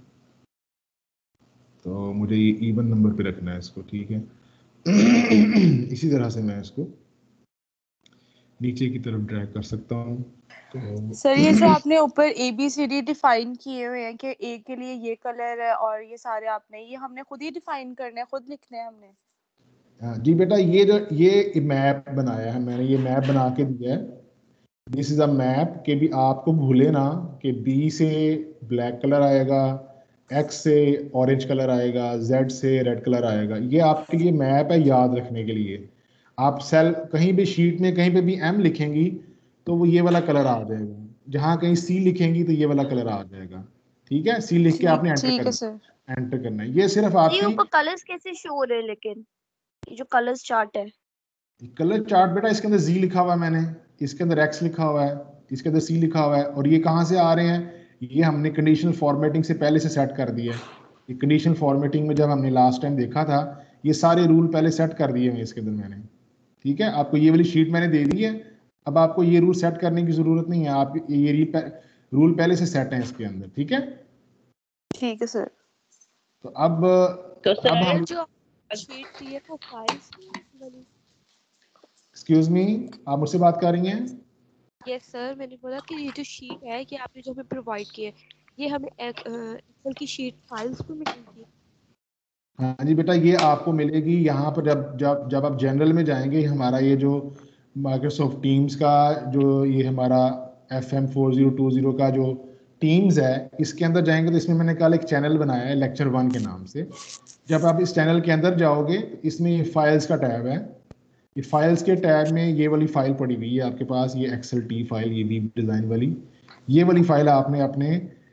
तो मुझे ये इवन नंबर पे रखना है इसको, ठीक है। इसी तरह से मैं इसको नीचे की तरफ ड्रैग कर सकता हूँ। तो सर ये जो आपने ऊपर ABCD डिफाइन किए हुए हैं कि ए के लिए ये कलर है और ये सारे आपने, ये हमने खुद ही डिफाइन करने हैं, खुद लिखने हैं हमने? हाँ जी बेटा, ये मैप बनाया है मैंने, ये मैप बना के दिया है। दिस इज अ मैप कि भी आपको भूले ना कि बी से ब्लैक कलर आएगा, एक्स से ऑरेंज कलर आएगा, जेड से रेड कलर आएगा। ये आपके लिए मैप है याद रखने के लिए। आप सेल कहीं भी शीट में कहीं पे भी एम लिखेंगी तो वो ये वाला कलर आ जाएगा, जहाँ कहीं सी लिखेंगी तो ये वाला कलर आ जाएगा, ठीक है। सी लिख के आपने ठीक है सर। एंटर करना है। ये सिर्फ ये आपकी ऊपर कलर्स कैसे शो हो रहे हैं, लेकिन ये जो कलर्स चार्ट है, कलर चार्ट बेटा, इसके अंदर जी लिखा हुआ है मैंने, इसके अंदर एक्स लिखा हुआ है, इसके अंदर सी लिखा हुआ है, और ये कहाँ से आ रहे हैं, ये हमने कंडीशनल फॉर्मेटिंग से पहले से सेट कर दिया है। ये कंडीशनल फॉर्मेटिंग में जब हमने लास्ट टाइम देखा था, ये सारे रूल पहले सेट कर दिए हैं इसके अंदर मैंने, ठीक है। आपको ये वाली शीट मैंने दे दी है, अब आपको ये रूल सेट करने की जरूरत नहीं है, आप ये रूल पहले से सेट है इसके अंदर, ठीक है। ठीक है सर। तो अब तो सर हम, जो शीट थी है वो फाइल्स वाली। एक्सक्यूज मी, आप मुझसे बात कर रही हैं? यस सर, मैंने बोला कि ये जो शीट है कि आपने जो हमें प्रोवाइड की है, ये हमें एक्सेल की शीट फाइल्स में मिलेगी। हाँ जी बेटा, ये आपको मिलेगी यहाँ पर जब जब जब आप जनरल में जाएंगे। हमारा ये जो माइक्रोसॉफ्ट टीम्स का जो ये हमारा FM4020 का जो टीम्स है, इसके अंदर जाएंगे तो इसमें मैंने कल एक चैनल बनाया है लेक्चर 1 के नाम से। जब आप इस चैनल के अंदर जाओगे तो इसमें ये फाइल्स का टैब है, ये फाइल्स के टैब में ये वाली फाइल पड़ी हुई है आपके पास, ये एक्सेल टी फाइल, ये वीव डिज़ाइन वाली, ये वाली फाइल आपने अपने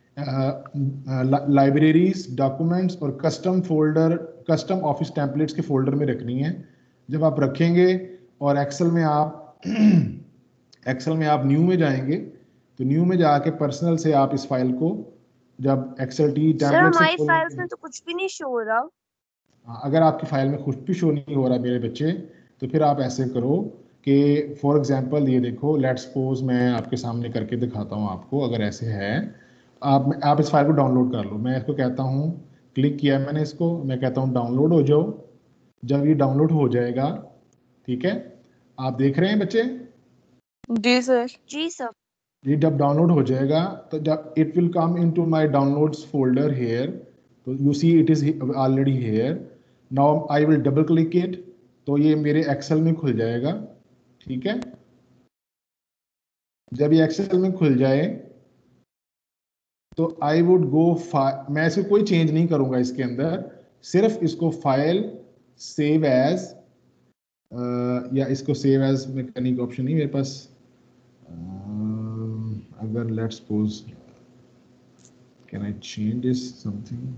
लाइब्रेरीज, डॉक्यूमेंट्स और कस्टम ऑफिस टेम्पलेट्स के फोल्डर में रखनी है। जब आप रखेंगे और एक्सेल में आप न्यू में जाएंगे तो न्यू में जाके पर्सनल से आप इस फाइल को जब एक्सेल टी सर टेम्पलेट से हमारी फाइल्स में तो कुछ भी नहीं शो हो रहा। अगर आपकी फाइल में कुछ भी शो नहीं हो रहा मेरे बच्चे, तो फिर आप ऐसे करो कि फॉर एग्जांपल ये देखो, लेट्स सपोज मैं आपके सामने करके दिखाता हूँ आपको। अगर ऐसे है, आप इस फाइल को डाउनलोड कर लो। मैं इसको कहता हूँ, क्लिक किया मैंने इसको, मैं कहता हूँ डाउनलोड हो जाओ। जब ये डाउनलोड हो जाएगा, ठीक है, आप देख रहे हैं बच्चे? जी सर। जी सर। ये जब डाउनलोड हो जाएगा तो जब it will come into my downloads folder here, तो you see it is already here. Now I will double click it, तो ये मेरे एक्सेल में खुल जाएगा, ठीक है। जब ये एक्सेल में खुल जाए तो आई वुड गो, मैं इसको कोई चेंज नहीं करूंगा इसके अंदर, सिर्फ इसको फाइल सेव एज, या इसको सेव एज में करने का ऑप्शन नहीं मेरे पास। अगर let's suppose, can I change this something.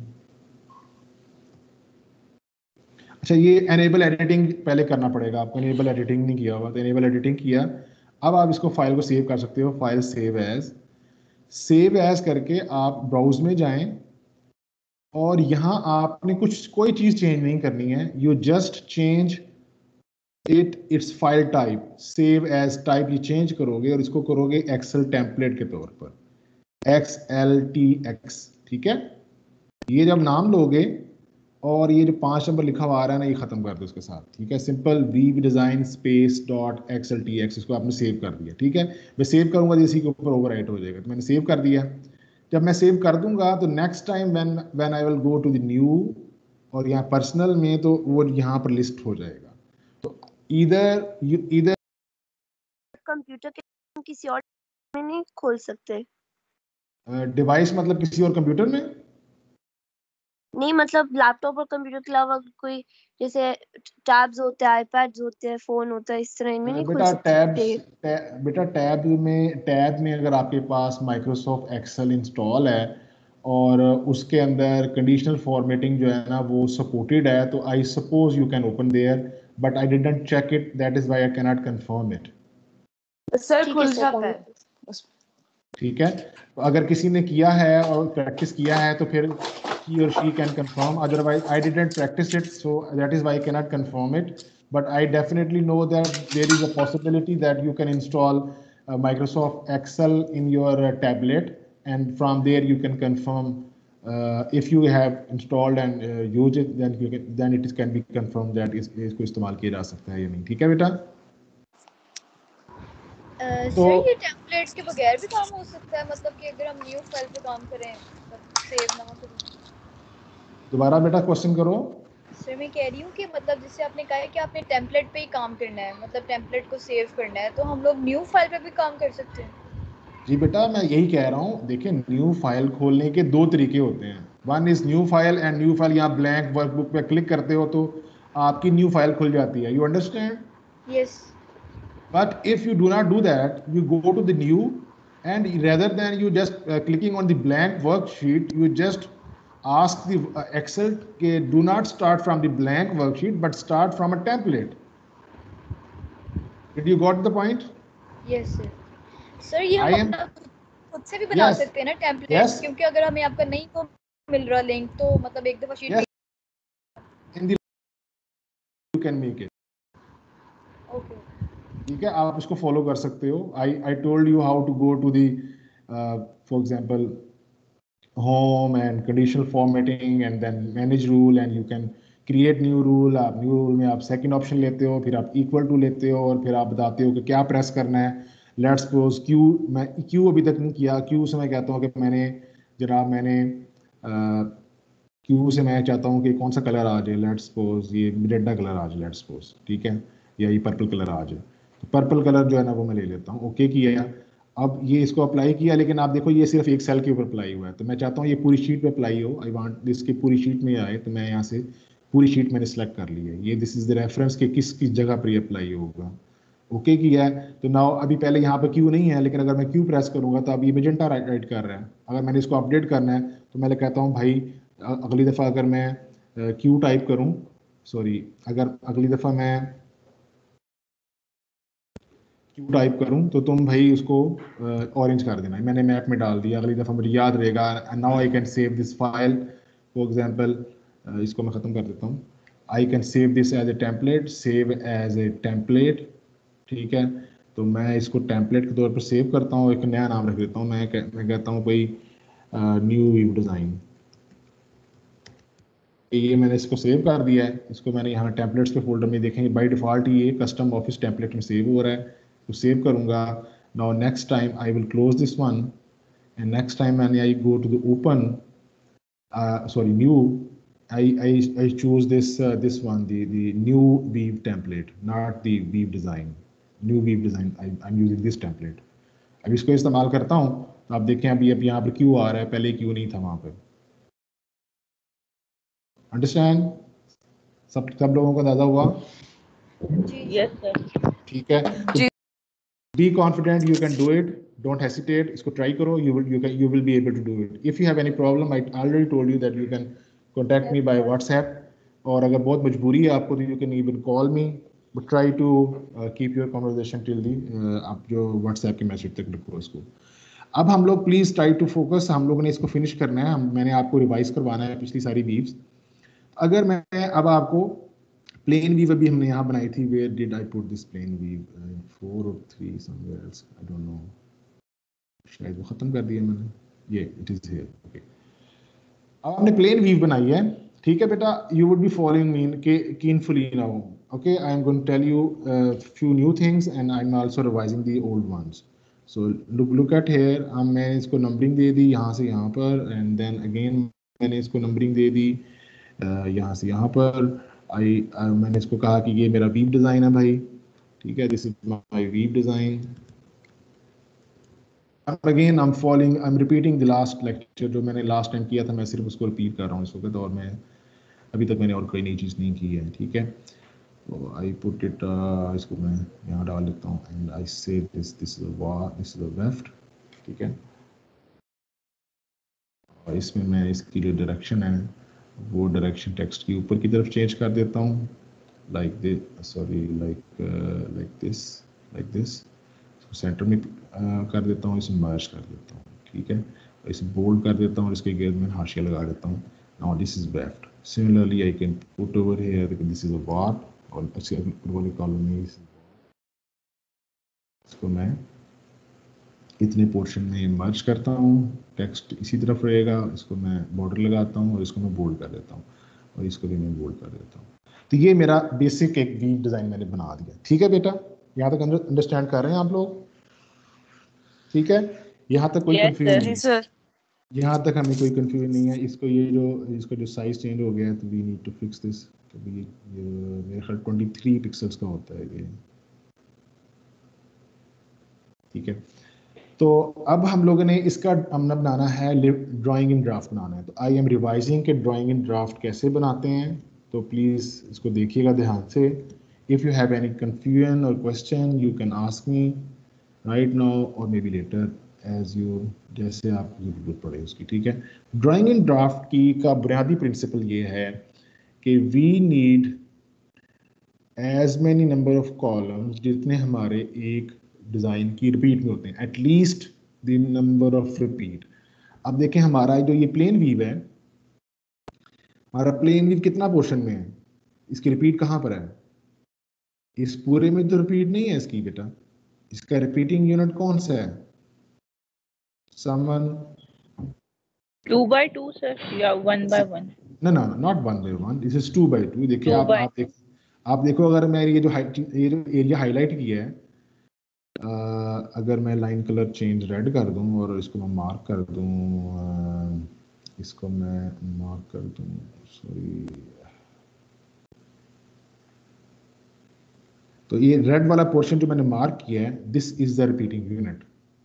अच्छा, ये एनेबल एडिटिंग पहले करना पड़ेगा आपको, एनेबल एडिटिंग नहीं किया हुआ तो एनेबल एडिटिंग किया। अब आप इसको फाइल को सेव कर सकते हो, फाइल सेव एज करके आप ब्राउज में जाएं और यहाँ आपने कोई चीज चेंज नहीं करनी है। You just change its file type, save as type ये चेंज करोगे और इसको करोगे एक्सेल टेम्पलेट के तौर पर, XLTX, ठीक है। ये जब नाम लोगे और ये जो 5 नंबर लिखा हुआ आ रहा है ना, ये खत्म कर दो इसके साथ, ठीक है। Simple weave design space dot XLTX, इसको आपने सेव कर दिया, ठीक है। मैं सेव करूंगा तो इसी के ऊपर ओवरराइट हो जाएगा, तो मैंने सेव कर दिया। जब मैं सेव कर दूंगा तो next time when I will go to the new और यहाँ पर्सनल में, तो वो यहाँ पर लिस्ट हो जाएगा। तो इधर कंप्यूटर के किसी और में नहीं खोल सकते? डिवाइस मतलब किसी और कंप्यूटर में? नहीं मतलब लैपटॉप और कंप्यूटर के अलावा कोई, जैसे टैब्स होते हैं, आईपैड्स होते हैं, फोन होता है, इस तरह इनमें नहीं खोल बेटा सकते? बेटा टैब में अगर आपके पास माइक्रोसॉफ्ट एक्सेल इंस्टॉल है और उसके अंदर कंडीशनल फॉर्मेटिंग जो है ना वो सपोर्टेड है, तो I suppose you can open there, but I didn't check it, that is why I can not confirm it. Sir ठीक है खुल सर, जाता थैंक है उस- ठीक है, तो अगर किसी ने किया है और प्रैक्टिस किया है तो फिर he or she can confirm, otherwise I didn't practice it, so that is why I cannot confirm it, but I definitely know that there is a possibility that you can install Microsoft Excel in your tablet, and from there you can confirm if you have installed and used it, then it can be confirmed that इसको इस्तेमाल किया जा सकता है या नहीं, ठीक है बेटा। तो सर ये टेम्पलेट्स के बगैर भी काम हो सकता है, मतलब कि अगर हम न्यू फाइल पे काम करें, मतलब सेव ना करें? दोबारा बेटा क्वेश्चन करो। सर मैं कह रही हूँ कि मतलब जैसे आपने कहा है कि आपने टेम्पलेट पे ही काम करना है, मतलब टेम्पलेट को सेव करना है, तो हम लोग न्यू फाइल पे भी काम कर सकते हैं? जी बेटा, मैं यही कह रहा हूँ, देखिए न्यू फाइल खोलने के 2 तरीके होते हैं। One is new file, and new file यहाँ ब्लैंक वर्कबुक पे क्लिक करते हो तो आपकी न्यू फाइल खुल जाती है, you understand. Yes. But if you do not do that, you go to the new, and rather than you just clicking on the blank worksheet, you just ask the Excel के do not start from the blank worksheet but start from a template. Did you got the point? Yes sir. Sir ये I हम am, अपना खुद से भी बना yes, सकते हैं ना टेम्पलेट्स, yes, क्योंकि अगर हमें आपका नहीं को मिल रहा लिंक, तो मतलब एक दफा sheet yes, in the you can make it. Okay. ठीक है, आप इसको फॉलो कर सकते हो। I told you how to go to the for example home and conditional formatting and then manage rule, and you can create new rule. आप new rule में आप सेकंड ऑप्शन लेते हो, फिर आप इक्वल टू लेते हो, और फिर आप बताते हो कि क्या प्रेस करना है। लेट्स सपोज क्यू, मैं क्यू अभी तक नहीं किया, क्यू से मैं कहता हूँ कि मैंने क्यू से मैं चाहता हूँ कि कौन सा कलर आ जाए, लेट्स सपोज ये रेड कलर आ जाए, लेट्स सपोज, ठीक है, या ये पर्पल कलर आ जाए, तो पर्पल कलर जो है ना वो मैं ले लेता हूँ, ओके किया। अब ये इसको अप्लाई किया, लेकिन आप देखो ये सिर्फ एक सेल के ऊपर अप्लाई हुआ है, तो मैं चाहता हूँ ये पूरी शीट पे अप्लाई हो, आई वांट इसकी पूरी शीट में आए, तो मैं यहाँ से पूरी शीट मैंने सेलेक्ट कर ली है, ये दिस इज द रेफरेंस कि किस किस जगह पर ये अप्लाई होगा, ओके किया है। तो नाउ अभी पहले यहाँ पे क्यू नहीं है, लेकिन अगर मैं क्यू प्रेस करूंगा तो अब ये मेजेंटा राइट कर रहा है। अगर मैंने इसको अपडेट करना है तो मैं कहता हूँ भाई अगली दफ़ा अगर मैं क्यू टाइप करूं, सॉरी, अगर अगली दफ़ा मैं क्यू टाइप करूं तो तुम भाई उसको ऑरेंज कर देना। मैंने मैप में डाल दिया, अगली दफ़ा मुझे याद रहेगा। Now I can save this file, for example इसको मैं ख़त्म कर देता हूं। I can save this as a template, save as a template, ठीक है। तो मैं इसको टेम्पलेट के तौर पर सेव करता हूँ, एक नया नाम रख देता हूँ, मैं कहता हूँ कोई न्यू व्यू डिज़ाइन। ये मैंने इसको सेव कर दिया है, इसको मैंने यहाँ टेम्पलेट्स के फोल्डर में देखेंगे बाय डिफ़ॉल्ट ये कस्टम ऑफिस टेम्पलेट में सेव हो रहा है, तो सेव करूँगा। Now next time I will close this one, and next time मैंने I go to the open, sorry new, I choose this one, the new weave template, not the weave design, new weave design, I'm using this template। अब इसको इस्तेमाल करता हूँ, तो आप देखें अभी यहाँ पर क्यू आ रहा है, पहले क्यू नहीं था वहाँ पे। अंडरस्टैंड? सब लोगों को अंदाजा हुआ? Yes sir. ठीक है, तो be confident, you can do it, don't hesitate, इसको ट्राई करो, you will be able to do it। if you have any problem, I already told you that you can contact me by WhatsApp, और अगर बहुत मजबूरी है आपको तो you can even call me, but try to keep your conversation till the आप जो WhatsApp के मैसेज तक रखो इसको। अब हम लोग प्लीज ट्राई टू फोकस, हम लोगों ने इसको फिनिश करना है, मैंने आपको रिवाइज करवाना है पिछली सारी वीव्स। अगर मैं अब आपको प्लेन वीव अभी हमने यहाँ बनाई थी, where did I put this plain weave, 4 और 3 somewhere else, I don't know, शायद वो खत्म कर दिया मैंने, ये इट इज हियर, ओके। अब हमने प्लेन वीव बनाई है, ठीक है बेटा, you would be following me keenfully now. Okay, I am going to tell you a few new things and I'm also revising the old ones. So look at here, मैंने इसको numbering दे दी यहाँ से यहाँ पर, and then again मैंने इसको numbering दे दी यहाँ से यहाँ पर. मैंने इसको कहा कि ये मेरा वीव डिज़ाइन है भाई, ठीक है, this is my weave design. Again I'm repeating the last lecture, जो मैंने लास्ट टाइम किया था, मैं सिर्फ उसको रिपीट कर रहा हूँ इस वक्त, और मैं अभी तक मैंने और कोई नई चीज़ नहीं की है. ठीक है, तो आई पुट इट, इसको मैं यहाँ डाल लेता हूँ, एंड आई से दिस इज द लेफ्ट. ठीक है, और इसमें मैं इसकी जो डायरेक्शन है वो डायरेक्शन टेक्स्ट की ऊपर की तरफ चेंज कर देता हूँ, लाइक दिस, सेंटर में कर देता हूँ, इसे मर्ज कर देता हूँ. ठीक है, इसे बोल्ड कर देता हूँ और इसके गिर्द में हाशिया लगा देता हूँ. Now this is left. Similarly, I can put over here, this is a bar, और ऊपर वाले कॉलम में इसको मैं इतने पोर्शन में मर्ज करता हूँ, टेक्स्ट इसी तरफ रहेगा, इसको मैं बॉर्डर लगाता हूँ और इसको मैं बोल्ड कर देता हूँ और इसको भी मैं बोल्ड कर देता हूँ. तो ये मेरा बेसिक एक वीव डिज़ाइन मैंने बना दिया. ठीक है बेटा, यहाँ तक अंडरस्टैंड कर रहे हैं आप लोग? ठीक है, यहाँ तक कोई कंफ्यूजन नहीं? सर यहाँ तक हमें कोई कंफ्यूजन नहीं है. इसको जो साइज चेंज हो गया है, तो we need to fix this. ये मेरे ख्याल 23 पिक्सल्स का होता है ये. ठीक है, तो अब हम लोगों ने इसका हमने बनाना है ड्राइंग इन ड्राफ्ट बनाना है. तो आई एम रिवाइजिंग के ड्राइंग इन ड्राफ्ट कैसे बनाते हैं, तो प्लीज़ इसको देखिएगा ध्यान से. If you have any confusion और question, you can ask me right now और may be later, as you, जैसे आप जरूरत पड़े उसकी. ठीक है, ड्राइंग इन ड्राफ्ट की का बुनियादी प्रिंसिपल ये है कि we need as many number of columns जितने हमारे एक डिज़ाइन की रिपीट में होते हैं, at least the number of repeat. अब देखें, हमारा जो ये प्लेन वीव है, हमारा प्लेन वीव कितना पोर्शन में है, इसकी रिपीट कहाँ पर है? इस पूरे में तो रिपीट नहीं है इसकी बेटा. इसका रिपीटिंग यूनिट कौन सा है? Someone 2 by 2 sir या 1 by 1? No, not 1 by 1. This is 2 by 2. देखिए, आप देखो, अगर मैं ये जो एरिया हाईलाइट किया है, अगर मैं लाइन कलर चेंज रेड कर दूं और इसको मैं मार्क कर दूं, इसको मैं मार्क कर दूं, सॉरी, तो ये रेड वाला पोर्शन जो मैंने मार्क किया है, this is the repeating unit.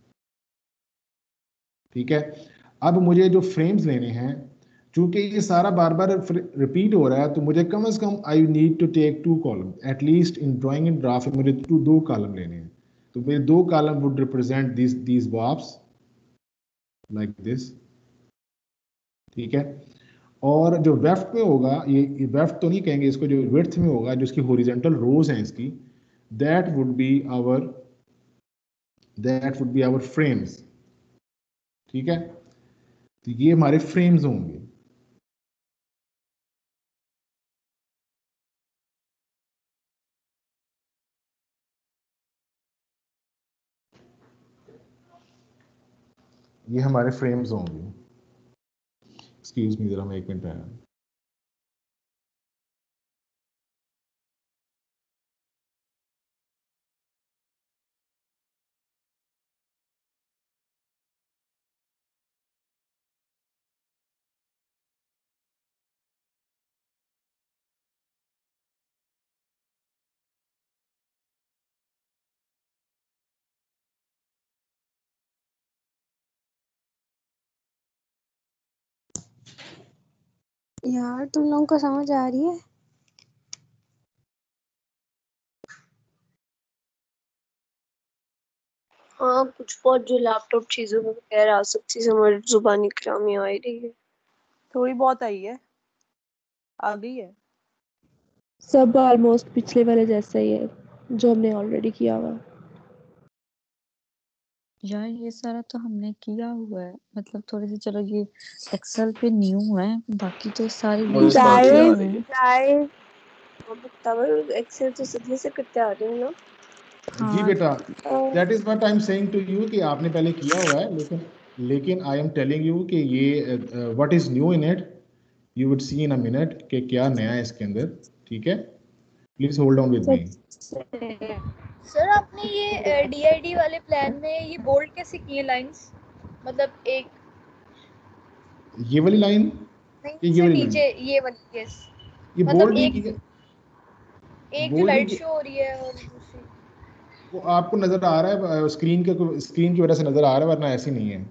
ठीक है, अब मुझे जो फ्रेम्स लेने हैं, चूंकि ये सारा बार बार रिपीट हो रहा है, तो मुझे कम से कम I need to take 2 column, at least in drawing in draft मुझे 2 कॉलम लेने हैं. तो मेरे 2 column would represent these bobs like this. ठीक है, और जो वेफ्ट में होगा, ये वेफ्ट तो नहीं कहेंगे इसको, जो विड्थ में होगा, जो इसकी हॉरिजॉन्टल रोज हैं इसकी, that would be our frames. ठीक है, तो ये हमारे फ्रेम्स होंगे. ये हमारे फ्रेम्स होंगे. एक्सक्यूज मी, जरा मैं 1 मिनट आया. यार तुम लोगों को समझ आ रही है? हाँ, कुछ बहुत जो लैपटॉप चीजों में बगैर आ सकती समझ जुबानी कलामी आ रही है. थोड़ी बहुत आई है, आ गई है. सब ऑलमोस्ट पिछले वाले जैसा ही है जो हमने ऑलरेडी किया हुआ. यार ये सारा तो हमने किया हुआ है, मतलब थोड़े से, चलो ये एक्सेल पे न्यू है, बाकी तो सारे यूज किए हुए हैं. एक्सेल तो सदी से करते आ रहे हैं ना. जी बेटा, that is what I am saying to you कि आपने पहले किया हुआ है, लेकिन आई एम टेलिंग यू कि ये what is new in it, you would see in a minute कि क्या नया है इसके अंदर, ठीक है। Please hold on with me. Sir आपने ये डीआईडी वाले प्लान में ये बोल्ड कैसे किए लाइंस, मतलब एक ये वाली लाइन, नहीं ये से वाली नीचे लाइन, ये वाली, यस, ये मतलब बोल्ड एक ही एक जो बोल्ड लाइट ही शो हो रही है और दूसरी वो आपको नजर आ रहा है स्क्रीन की वजह से नजर आ रहा है, वरना ऐसी नहीं है।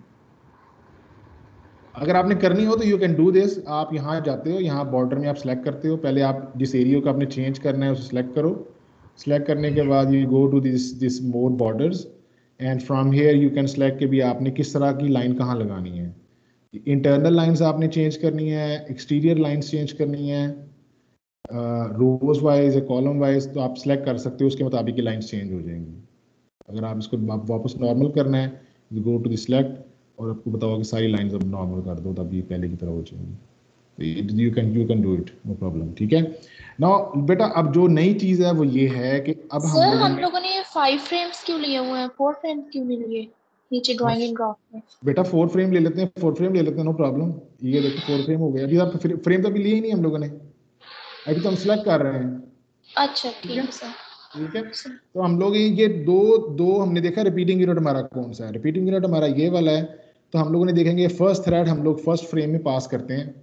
अगर आपने करनी हो तो यू कैन डू दिस। आप यहाँ जाते हो, यहाँ बॉर्डर में आप सेलेक्ट करते हो, पहले आप जिस एरिया को आपने चेंज करना है उसे सेलेक्ट करो। सेलेक्ट करने के बाद you go to this more borders and from here you can select कि भी आपने किस तरह की लाइन कहाँ लगानी है। इंटरनल लाइंस आपने चेंज करनी है, एक्सटीरियर लाइंस चेंज करनी है, रोज वाइज या कॉलम वाइज, तो आप सेलेक्ट कर सकते हो, उसके मुताबिक ये लाइंस चेंज हो जाएंगी। अगर आप इसको वापस नॉर्मल करना है, you go to the select और आपको बताओ कि सारी लाइंस अब नॉर्मल कर दो, तब ये पहले की तरह हो जाएंगी। You can do it, no problem, ठीक है। नाउ बेटा अब जो नई चीज है वो ये है कि अब हम लोगों ने 5 फ्रेम्स क्यों लिए हुए हैं, 4 फ्रेम्स क्यों नहीं लिए नीचे ड्राइंग इन ड्राफ्ट में? बेटा 4 फ्रेम ले लेते हैं, 4 फ्रेम ले लेते हैं, नो प्रॉब्लम। ये देखो 4 फ्रेम हो गया। अभी आप फ्रेम तो अभी लिए ही नहीं हम लोगों ने, अभी तो हम सेलेक्ट कर रहे हैं। अच्छा ठीक है सर, ठीक है। तो हम लोग ये दो दो हमने देखा रिपीटिंग यूनिट हमारा कौन सा है। रिपीटिंग यूनिट हमारा ये वाला है। तो हम लोगों ने देखेंगे फर्स्ट थ्रेड हम लोग फर्स्ट फ्रेम में पास करते हैं।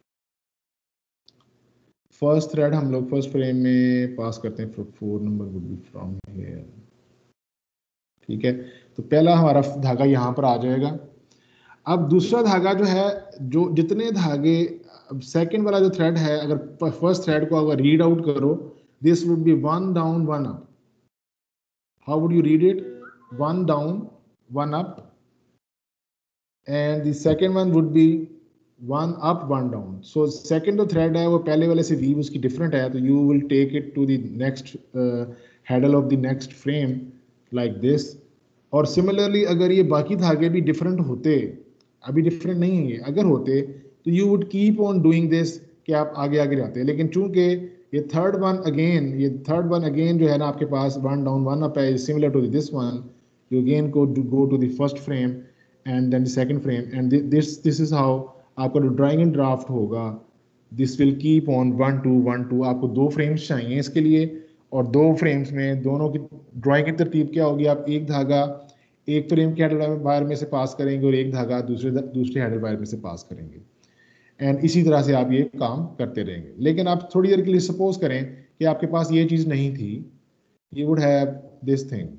फर्स्ट थ्रेड हम लोग फर्स्ट फ्रेम में पास करते हैं। 4 number would be from here, ठीक है। तो पहला हमारा धागा यहाँ पर आ जाएगा। अब दूसरा धागा जो है, जो जितने धागे सेकंड वाला जो थ्रेड है, अगर फर्स्ट थ्रेड को अगर रीड आउट करो, this would be 1 down 1 up. How would you read it? 1 down 1 up, and the second one would be 1 up 1 down. So second जो थ्रेड है वो पहले वाले से वीव उसकी डिफरेंट है, तो you will take it to the next handle of the next frame like this. और सिमिलरली अगर ये बाकी धागे भी डिफरेंट होते, अभी डिफरेंट नहीं है, अगर होते तो you would keep on doing this कि आप आगे आगे जाते हैं। लेकिन चूंकि ये थर्ड वन अगेन जो है ना आपके पास 1 डाउन 1 अप है, similar to this one, you again go to the first frame and then the second frame, and this is how आपका जो ड्राइंग इन ड्राफ्ट होगा, दिस विल कीप ऑन 1 2 1 2। आपको 2 फ्रेम्स चाहिए इसके लिए, और 2 फ्रेम्स में दोनों की ड्राइंग की तरतीब क्या होगी? आप एक धागा एक फ्रेम के हैंडल वायर में से पास करेंगे और एक धागा दूसरे हैंडल वायर में से पास करेंगे, एंड इसी तरह से आप ये काम करते रहेंगे। लेकिन आप थोड़ी देर के लिए सपोज करें कि आपके पास ये चीज नहीं थी, you would have this thing.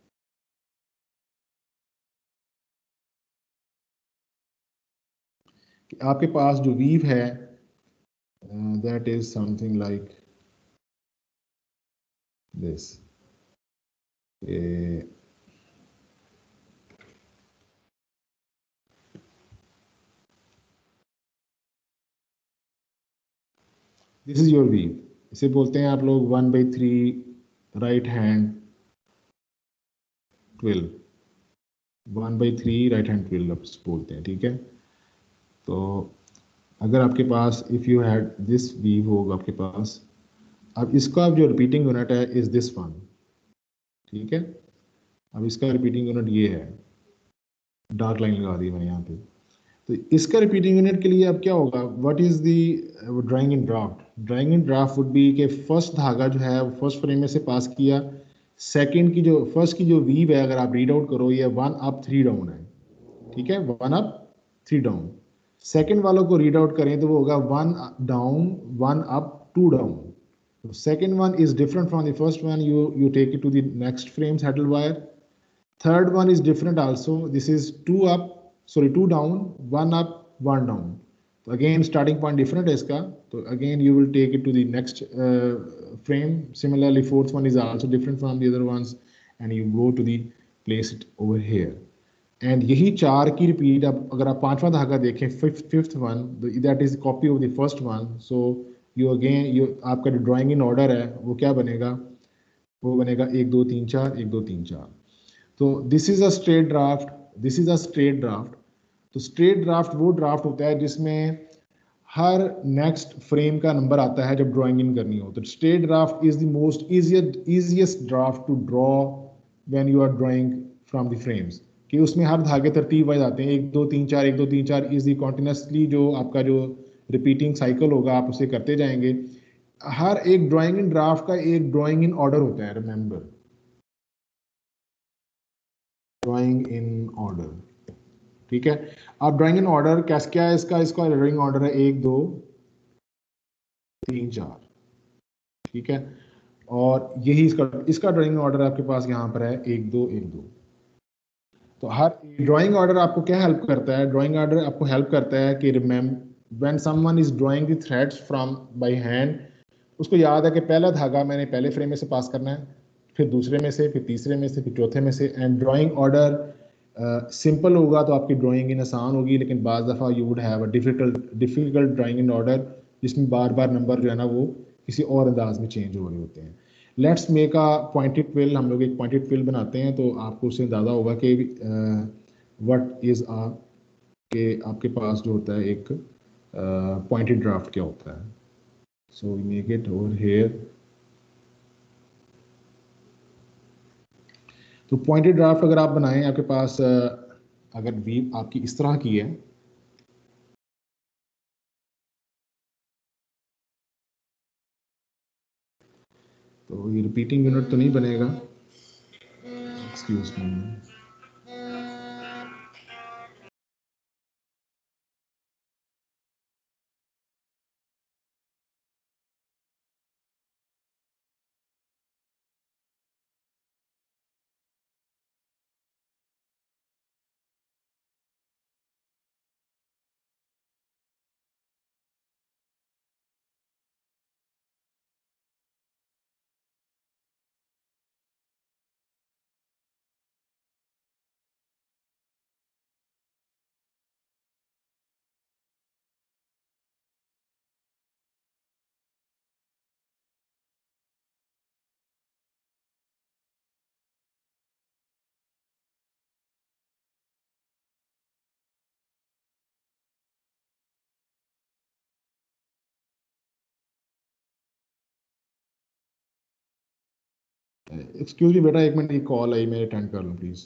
आपके पास जो वीव है that is something like this. This is your weave. इसे बोलते हैं आप लोग 1/3 right hand twill, 1/3 right hand twill आप बोलते हैं, ठीक है। तो अगर आपके पास if you had this weave होगा आपके पास, अब इसका जो रिपीटिंग यूनिट है इज दिस वन, ठीक है। अब इसका रिपीटिंग यूनिट ये है, डार्क लाइन लगा दी मैंने यहाँ पे। तो इसका रिपीटिंग यूनिट के लिए अब क्या होगा? What is the drawing in draft? Drawing in draft would be के फर्स्ट धागा जो है फर्स्ट फ्रेम में से पास किया, सेकंड की जो फर्स्ट की जो वीव है अगर आप रीड आउट करो, ये 1 अप 3 डाउन है, ठीक है। 1 अप 3 डाउन। सेकंड वालों को रीड आउट करें तो वो होगा 1 down 1 up 2 down. So second one is different from the first one. You take it to the next frame's handle wire. Third one is different also. This is 2 down, 1 up, 1 down. So again starting point different है इसका. So again you will take it to the next frame. Similarly fourth one is also different from the other ones, and you go to the place it over here. And यही 4 की repeat. अब अगर आप 5वां धागा देखें, fifth one, that is copy of the first one. So you आपका जो ड्राइंग इन ऑर्डर है वो क्या बनेगा? वो बनेगा 1 2 3 4 1 2 3 4। तो this is a straight draft, this is a straight draft. तो स्ट्रेट ड्राफ्ट वो ड्राफ्ट होता है जिसमें हर नेक्स्ट फ्रेम का नंबर आता है जब ड्राइंग इन करनी हो। तो straight draft is the most easiest draft to draw when you are drawing from the frames, कि उसमें हर धागे तरतीब वाइज आते हैं। 1 2 3 4 1 2 3 4 इज दी कॉन्टिन्यूसली जो आपका जो रिपीटिंग साइकिल होगा, आप उसे करते जाएंगे। हर एक ड्राइंग इन ड्राफ्ट का एक ड्राइंग इन ऑर्डर होता है, रिमेंबर, ड्राइंग इन ऑर्डर, ठीक है। अब ड्राइंग इन ऑर्डर कैसे, क्या है इसका ड्राइंग ऑर्डर है 1 2 3 4, ठीक है। और यही इसका ड्राइंग ऑर्डर आपके पास यहाँ पर है 1 2 1 2। तो हर ड्राइंग ऑर्डर आपको क्या हेल्प करता है? ड्राइंग ऑर्डर आपको हेल्प करता है कि when someone is drawing the threads from by hand, उसको याद है कि पहला धागा मैंने पहले फ्रेम में से पास करना है, फिर दूसरे में से, फिर तीसरे में से, फिर चौथे में से। एंड ड्राइंग ऑर्डर सिंपल होगा तो आपकी ड्राइंग इन आसान होगी, लेकिन बाज़ दफ़ा you would have a difficult drawing in order, जिसमें बार बार नंबर जो है ना वो किसी और अंदाज में चेंज हो रहे होते हैं। Let's make a pointed quill, हम लोग एक पॉइंटेड क्विल बनाते हैं, तो आपको उससे अंदाज़ा होगा कि व्हाट इज़ अ, कि आपके पास जो होता है एक पॉइंटेड ड्राफ्ट क्या होता है। So we make it over here. तो पॉइंटेड ड्राफ्ट अगर आप बनाएं, आपके पास अगर वीव आपकी इस तरह की है, तो ये रिपीटिंग यूनिट तो नहीं बनेगा, एक्सक्यूज मी। एक्सक्यूज मी बेटा, एक मिनट, एक कॉल आई, मैं अटेंड कर लूँ प्लीज़।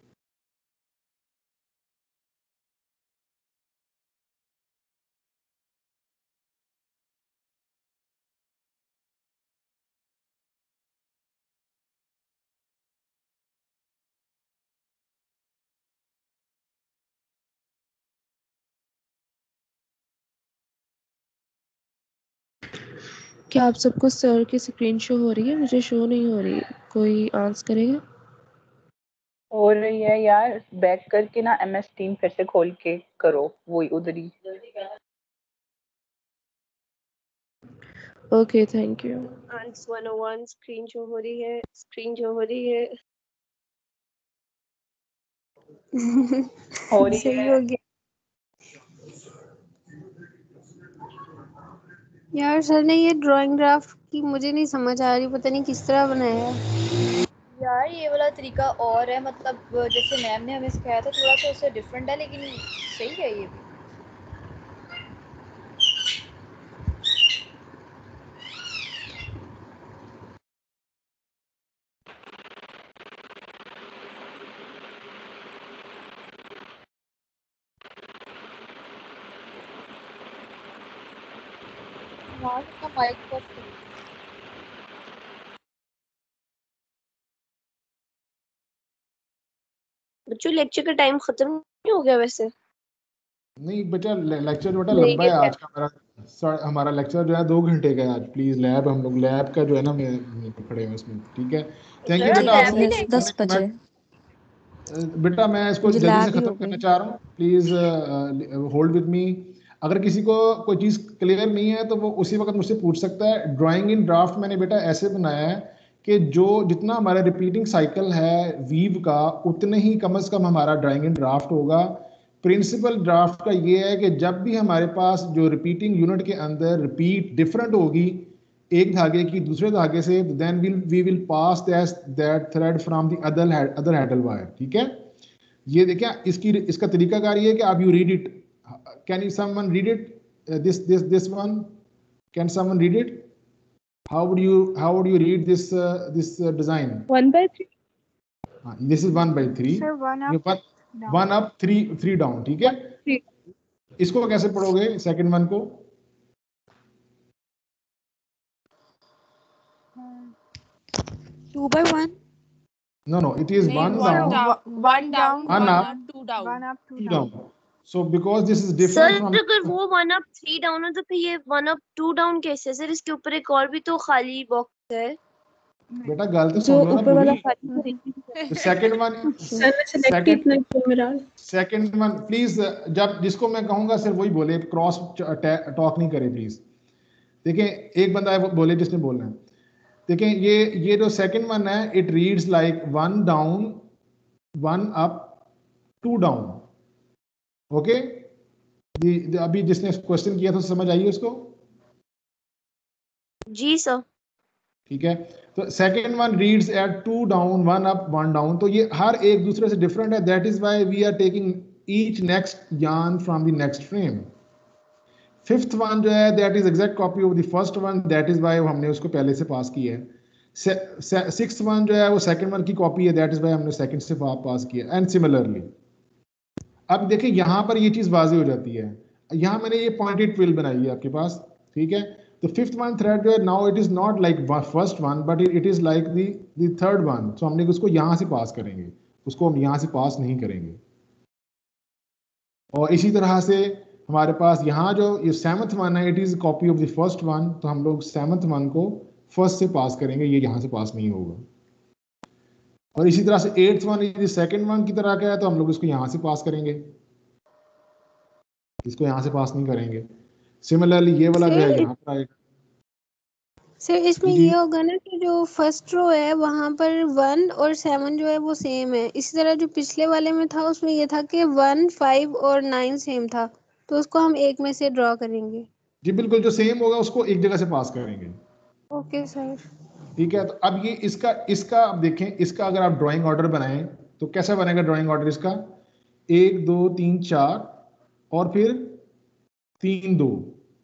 क्या आप सबको सर की स्क्रीन शो हो रही है? मुझे शो नहीं हो रही, कोई आंसर करेगा? हो रही है यार, बैक करके ना MS टीम फिर से खोल के करो, वही उधर ही। Okay, thank you. आंस 101 स्क्रीन शो हो रही है, स्क्रीन शो हो रही है। हो रही सही है। हो गया यार। सर ने ये ड्राइंग ड्राफ्ट की मुझे नहीं समझ आ रही, पता नहीं किस तरह बनाया है। यार ये वाला तरीका और है, मतलब जैसे मैम ने हमें सिखाया था थोड़ा सा उससे डिफरेंट है, लेकिन सही है ये भी। आवाज का माइक ऑफ करो। बच्चों लेक्चर का टाइम खत्म नहीं हो गया वैसे? नहीं बेटा, लेक्चर बेटा नहीं लंबा है गया। आज का हमारा लेक्चर जो है 2 घंटे का है आज। प्लीज लैब, हम लोग लैब का जो है ना मैं पकड़े हैं उसमें, ठीक है। थैंक सर यू आप मुझे बेटा, आप लैब भी लोग एग्जैक्ट लेंगे? 10 बजे। बेटा मैं इसको मुझे जल्दी से लैब ही खत्म हो करना गई। चाह रहा हूँ, प्लीज होल्ड विद मी। अगर किसी को कोई चीज़ क्लियर नहीं है तो वो उसी वक्त मुझसे पूछ सकता है। ड्राइंग इन ड्राफ्ट मैंने बेटा ऐसे बनाया है कि जो जितना हमारा रिपीटिंग साइकिल है वीव का, उतने ही कम से कम हमारा ड्राइंग इन ड्राफ्ट होगा। प्रिंसिपल ड्राफ्ट का ये है कि जब भी हमारे पास जो रिपीटिंग यूनिट के अंदर रिपीट डिफरेंट होगी एक धागे की दूसरे धागे से, then we will pass that thread from the other handle wire, ठीक है। ये देखिए इसका तरीकाकार ये है कि आप you read it, can you someone read it, this one, can someone read it, how would you read this design? 1/3। This is 1/3, sir 1 ये अप डाउन। 1 up 3 down, ठीक है। 1 3। इसको कैसे पढ़ोगे सेकंड वन को? 2 by 1. No, it is नहीं, one one down, down, one down, one one up, up, two down. One up two two down down. So because this is sir different from अगर वो 1 up 3 down है तो फिर ये 1 up 2 down कैसे है sir? इसके ऊपर एक और भी तो खाली बॉक्स है। बेटा गल तो जो सुन लो ना ऊपर वाला पूरी. खाली The second one, सर ने सेलेक्ट second कितना किया मेरा? second one, please जब जिसको मैं कहूंगा सिर्फ वही बोले, क्रॉस टॉक नहीं करे प्लीज. देखें एक बंदा है वो बोले जिसने बोलना है. देखें ये जो सेकंड वन है, it reads like 1 down 1 up 2 down. Okay, अभी जिसने क्वेश्चन किया था समझ आई उसको? जी सर। ठीक है, तो second one reads at 2 down 1 up 1 down. तो ये हर एक दूसरे से डिफरेंट है. That is why we are taking each next yarn from the next frame. Fifth one जो है that is exact copy of the first one. That is why हमने उसको पहले से पास किया है. सिक्स्थ वन जो है वो सेकंड वन की कॉपी है. दैट इज व्हाई हमने सेकंड से पास किया. एंड सिमिलरली अब देखिए यहाँ पर ये चीज वाज़ेह हो जाती है. यहाँ मैंने ये पॉइंटेड ट्विल बनाई है आपके पास. ठीक है, तो फिफ्थ वन थ्रेड जो है now it is not like first one but it is like the third one. So हमने उसको यहाँ से पास करेंगे, उसको हम यहाँ से पास नहीं करेंगे. और इसी तरह से हमारे पास यहाँ जो ये सेवंथ वन है, it is copy of the first one. तो हम लोग सेवंथ वन को फर्स्ट से पास करेंगे, ये यहाँ से पास नहीं होगा. और इसी तरह से eighth one is second one की तरह का है, तो हम लोग इसको यहाँ से पास करेंगे, इसको यहाँ से पास नहीं करेंगे. सिमिलरली ये वाला जो है यहाँ पर आएगा. सर इसमें जी. ये होगा ना कि जो फर्स्ट रो है वहां पर 1 और 7 जो है वो सेम है. इसी तरह जो पिछले वाले में था उसमें ये था कि 1, 5 और 9 सेम था, तो उसको हम एक में से ड्रॉ करेंगे. जी बिल्कुल, जो सेम होगा उसको एक जगह से पास करेंगे. Okay sir. ठीक है, तो अब ये इसका अब देखें, इसका अगर आप ड्राइंग ऑर्डर बनाएं तो कैसा बनेगा ड्राइंग ऑर्डर इसका? 1 2 3 4 और फिर 3 2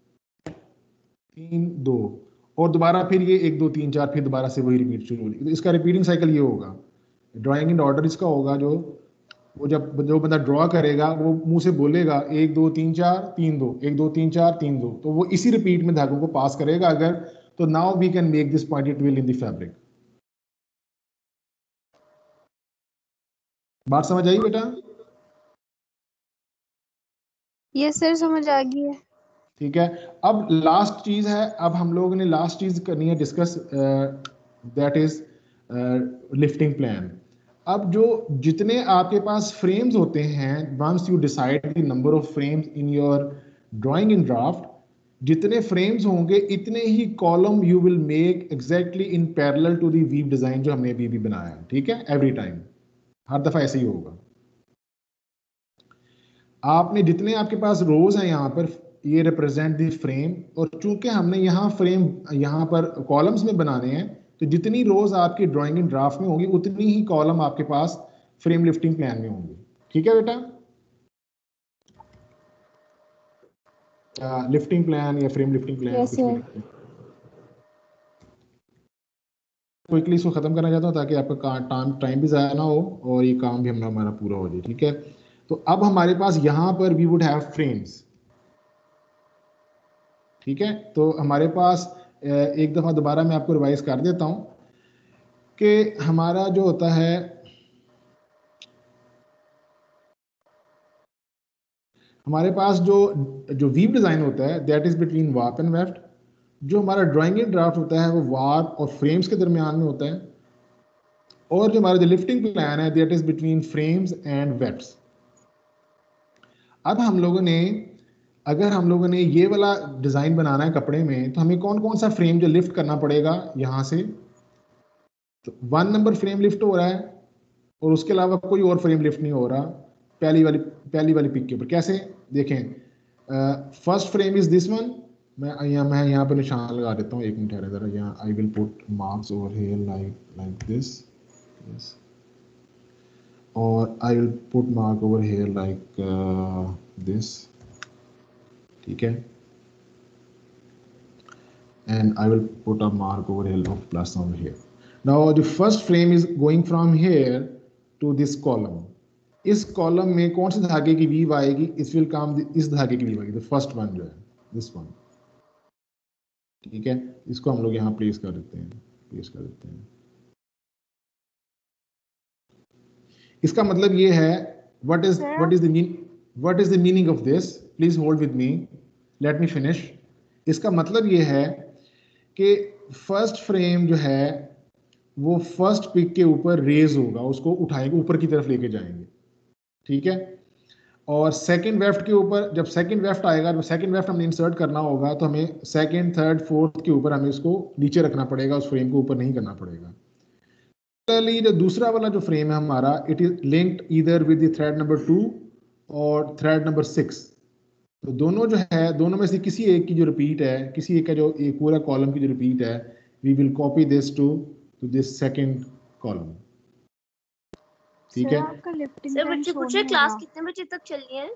3 2 और दोबारा फिर ये 1 2 3 4 फिर दोबारा से वही रिपीट शुरू होगी. तो इसका रिपीटिंग साइकिल ये होगा. ड्राइंग इन ऑर्डर इसका होगा जो जो बंदा ड्रॉ करेगा वो मुंह से बोलेगा 1 2 3 4 3 2 1 2 3 4 3 2. तो वो इसी रिपीट में धागों को पास करेगा. अगर तो now we can make this pointed twill in the fabric. बात समझ आई बेटा? यस सर, समझ आ गई है. ठीक है, अब लास्ट चीज है. अब हम लोगों ने लास्ट चीज करनी है discuss, that is lifting plan. अब जो जितने आपके पास फ्रेम्स होते हैं, once you decide the number of frames in your drawing in draft, जितने फ्रेम्स होंगे इतने ही column you will make exactly in parallel to the weave design जो हमने अभी भी बनाया है. ठीक है, एवरी टाइम, हर दफा ऐसे ही होगा. आपने जितने आपके पास रोज हैं यहाँ पर, ये रिप्रेजेंट द फ्रेम. और चूंकि हमने यहाँ फ्रेम यहाँ पर कॉलम्स में बनाने हैं, तो जितनी रोज आपकी ड्राइंग इन ड्राफ्ट में होगी उतनी ही कॉलम आपके पास फ्रेम लिफ्टिंग प्लान में होंगे. ठीक है बेटा? लिफ्टिंग प्लान या फ्रेम लिफ्टिंग प्लान Yes, कुछ भी sir. कहते हैं. क्विकली इसको खत्म करना चाहता हूँ ताकि आपका टाइम भी ज़ाया ना हो और ये काम भी हमारा पूरा हो जाए. ठीक है, तो अब हमारे पास यहाँ पर वी वुड हैव फ्रेम्स. ठीक है, तो हमारे पास एक दफ़ा दोबारा मैं आपको रिवाइज कर देता हूँ कि हमारा जो होता है, हमारे पास जो वीव डिज़ाइन होता है that is between warp and weft. जो हमारा ड्राइंग इन ड्राफ्ट होता है वो वार्प और फ्रेम्स के दरमियान में होता है. और जो हमारा जो लिफ्टिंग प्लान है that is between frames and wefts. अब हम लोगों ने, अगर हम लोगों ने ये वाला डिज़ाइन बनाना है कपड़े में, तो हमें कौन कौन सा फ्रेम जो लिफ्ट करना पड़ेगा यहाँ से. तो 1 नंबर फ्रेम लिफ्ट हो रहा है और उसके अलावा कोई और फ्रेम लिफ्ट नहीं हो रहा पहली वाली पिक के ऊपर. कैसे देखें, first frame is this one. मैं यहाँ पर निशान लगा देता हूँ, एक मिनट ठहरे जरा. यहाँ I will put marks over here like this, और I will put mark over here like this. ठीक है, and I will put a mark over here of plus over here. Now the first frame is going from here to this column. इस column में कौन से धागे की weave आएगी? इस विल कम, इस धागे की वीव आएगी, द फर्स्ट वन जो है दिस वन. ठीक है, इसको हम लोग यहाँ प्लेस कर देते हैं. इसका मतलब ये है what is Sir? what is the meaning of this? Please hold with me, let me finish. इसका मतलब ये है कि फर्स्ट फ्रेम जो है वो फर्स्ट पिक के ऊपर रेज होगा, उसको उठाएंगे ऊपर की तरफ लेके जाएंगे, ठीक है। और सेकंड वेफ्ट के ऊपर जब सेकंड वेफ्ट आएगा, जब सेकंड वेफ्ट हमें इंसर्ट करना होगा तो हमें सेकंड थर्ड फोर्थ के ऊपर हमें इसको नीचे रखना पड़ेगा, उस फ्रेम को ऊपर नहीं करना पड़ेगा। जो दूसरा वाला जो फ्रेम है हमारा, it is linked either with the thread number 2 और थ्रेड नंबर 6। तो दोनों जो है, दोनों में से किसी एक की जो रिपीट है, किसी एक का जो एक पूरा कॉलम की जो रिपीट है, we will copy this to this second column, ठीक है। आपका लिफ्टिंग सर प्लान बच्चे शो पूछ रहे नहीं हो क्लास रहा। कितने बजे तक चलनी है?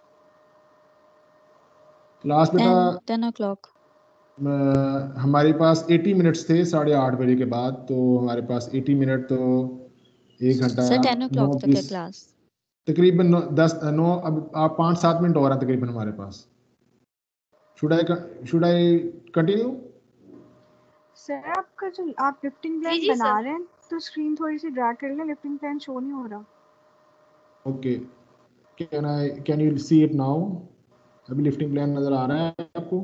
क्लास बेटा 10 o'clock। हमारे पास 80 मिनट्स थे 8:30 बजे के बाद, तो हमारे पास 80 मिनट तो 1 घंटा सर 10 o'clock तक है 9:20 क्लास। तकरीबन 10 9 अब आप 5-7 मिनट और हैं तकरीबन हमारे पास। Should I continue? सर आपका जो आप लिफ्टिंग जी प्लान जी बना सर। रहे हैं तो स्क्रीन थोड़ी सी ड्रैग कर लें, लिफ्टिंग प्लान शो नहीं हो रहा। Okay, can you see it now? अभी लिफ्टिंग प्लान नजर आ रहा है आपको?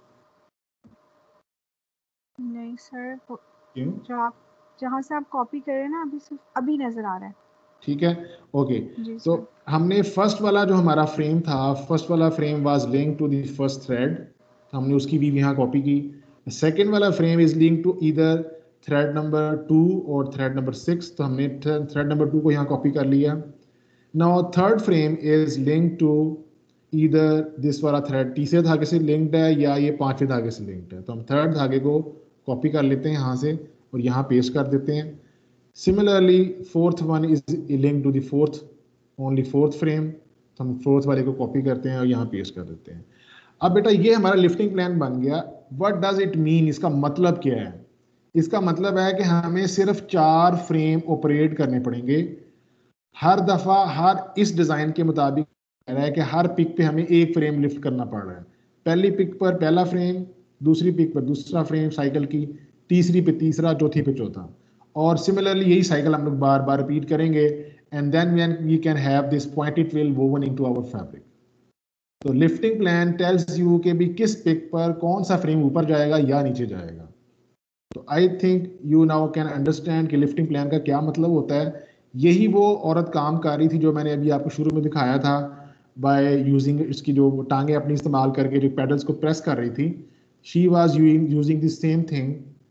नहीं सर, क्यों? जो आप जहाँ से आप कॉपी कर रहे हैं ना, अभी सिर्फ अभी नजर आ रहा है। ठीक है, ओके। जी तो सर। हमने फर्स्ट वाला जो हमारा फ्रेम था, फर्स्ट वाला frame was link to the first thread, हमने उसकी भी यहाँ कॉपी की। सेकंड वाला frame is link to either thread number 2 और थ्रेड नंबर 6, तो हमने थ्रेड नंबर 2 को यहाँ कॉपी कर लिया। Now third frame is link to either this वाला थ्रेड तीसरे धागे से लिंक्ड है या ये 5वें धागे से लिंक्ड है, तो हम थर्ड धागे को कॉपी कर लेते हैं यहाँ से और यहाँ पेस्ट कर देते हैं। Similarly, fourth one is linked to the fourth frame, तो हम फोर्थ वाले को कॉपी करते हैं और यहाँ पेस्ट कर देते हैं। अब बेटा ये हमारा लिफ्टिंग प्लान बन गया। What does it mean? इसका मतलब क्या है? इसका मतलब है कि हमें सिर्फ 4 फ्रेम ऑपरेट करने पड़ेंगे हर दफा, हर इस डिजाइन के मुताबिक कह रहा है कि हर पिक पे हमें एक फ्रेम लिफ्ट करना पड़ रहा है। पहली पिक पर पहला फ्रेम, दूसरी पिक पर दूसरा फ्रेम साइकिल की, तीसरी पे तीसरा, चौथी पे चौथा, और सिमिलरली यही साइकिल हम लोग बार बार रिपीट करेंगे। And then we can have this pointed twill woven into our fabric. तो लिफ्टिंग प्लान टेल्स यू कि भी किस पिक पर कौन सा फ्रेम ऊपर जाएगा या नीचे जाएगा। तो I think you now can understand कि लिफ्टिंग प्लान का क्या मतलब होता है। यही वो औरत काम कर रही थी जो मैंने अभी आपको शुरू में दिखाया था, बाय यूजिंग इसकी जो टांगे अपनी इस्तेमाल करके जो पेडल्स को प्रेस कर रही थी। She was using the same thing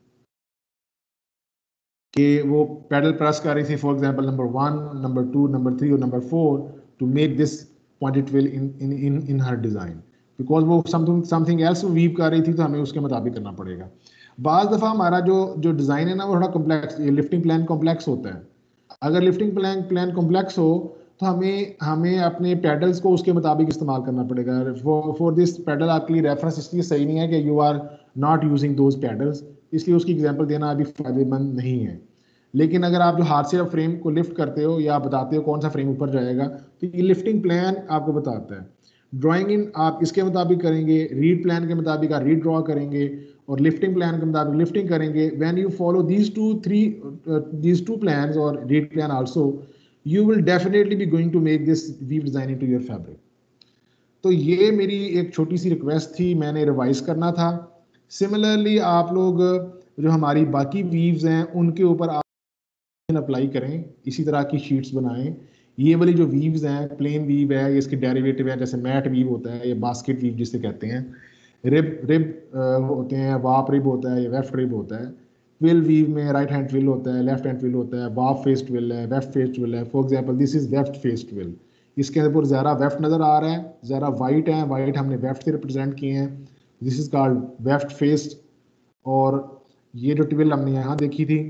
कि वो पेडल प्रेस कर रही थी, for example number 1, number 2, number 3 और number 4 to make this pointed twill in her design, because वो समथिंग एल्स वीव कर रही थी, तो हमें उसके मुताबिक करना पड़ेगा। बाज़ दफ़ा हमारा जो डिज़ाइन है ना वो थोड़ा कॉम्प्लेक्स, लिफ्टिंग प्लान कॉम्प्लेक्स होता है। अगर लिफ्टिंग प्लान कॉम्प्लेक्स हो तो हमें अपने पैडल्स को उसके मुताबिक इस्तेमाल करना पड़ेगा। फॉर दिस पैडल आपके लिए रेफरेंस इसलिए सही नहीं है कि you are not using those pedals, इसलिए उसकी एग्जांपल देना अभी फायदेमंद नहीं है। लेकिन अगर आप जो हाथ से फ्रेम को लिफ्ट करते हो या बताते हो कौन सा फ्रेम ऊपर जाएगा, तो ये लिफ्टिंग प्लान आपको बताता है। ड्राइंग इन आप इसके मुताबिक करेंगे, रीड प्लान के मुताबिक आप रीड ड्रॉ करेंगे और लिफ्टिंग प्लान के मुताबिक लिफ्टिंग करेंगे। When you follow these two plans or read plan also, you will definitely be going to make this weave design into your fabric. तो ये मेरी एक छोटी सी रिक्वेस्ट थी, मैंने रिवाइज करना था। सिमिलरली आप लोग जो हमारी बाकी वीव्स हैं उनके ऊपर आप अप्लाई करें, इसी तरह की शीट्स बनाएं। ये वाली जो वीव्स हैं, प्लेन वीव है, इसके डेरिवेटिव है, जैसे मैट वीव होता है या बास्केट वीव जिसे कहते हैं, रिब होते हैं, वाप रिब होता है या वेफ्ट रिब होता है। ट्विल वीव में राइट हैंड ट्विल होता है, लेफ्ट हैंड ट्विल होता है, वाप फेस ट्विल है, वेफ्ट फेस ट्विल है। For example this is weft face twill. इसके ऊपर ज़रा वेफ्ट नज़र आ रहा है, ज़रा वाइट है, वाइट हमने वेफ्ट से रिप्रेजेंट किए हैं। This is called weft faced. और ये जो ट्विल हमने यहाँ देखी थी,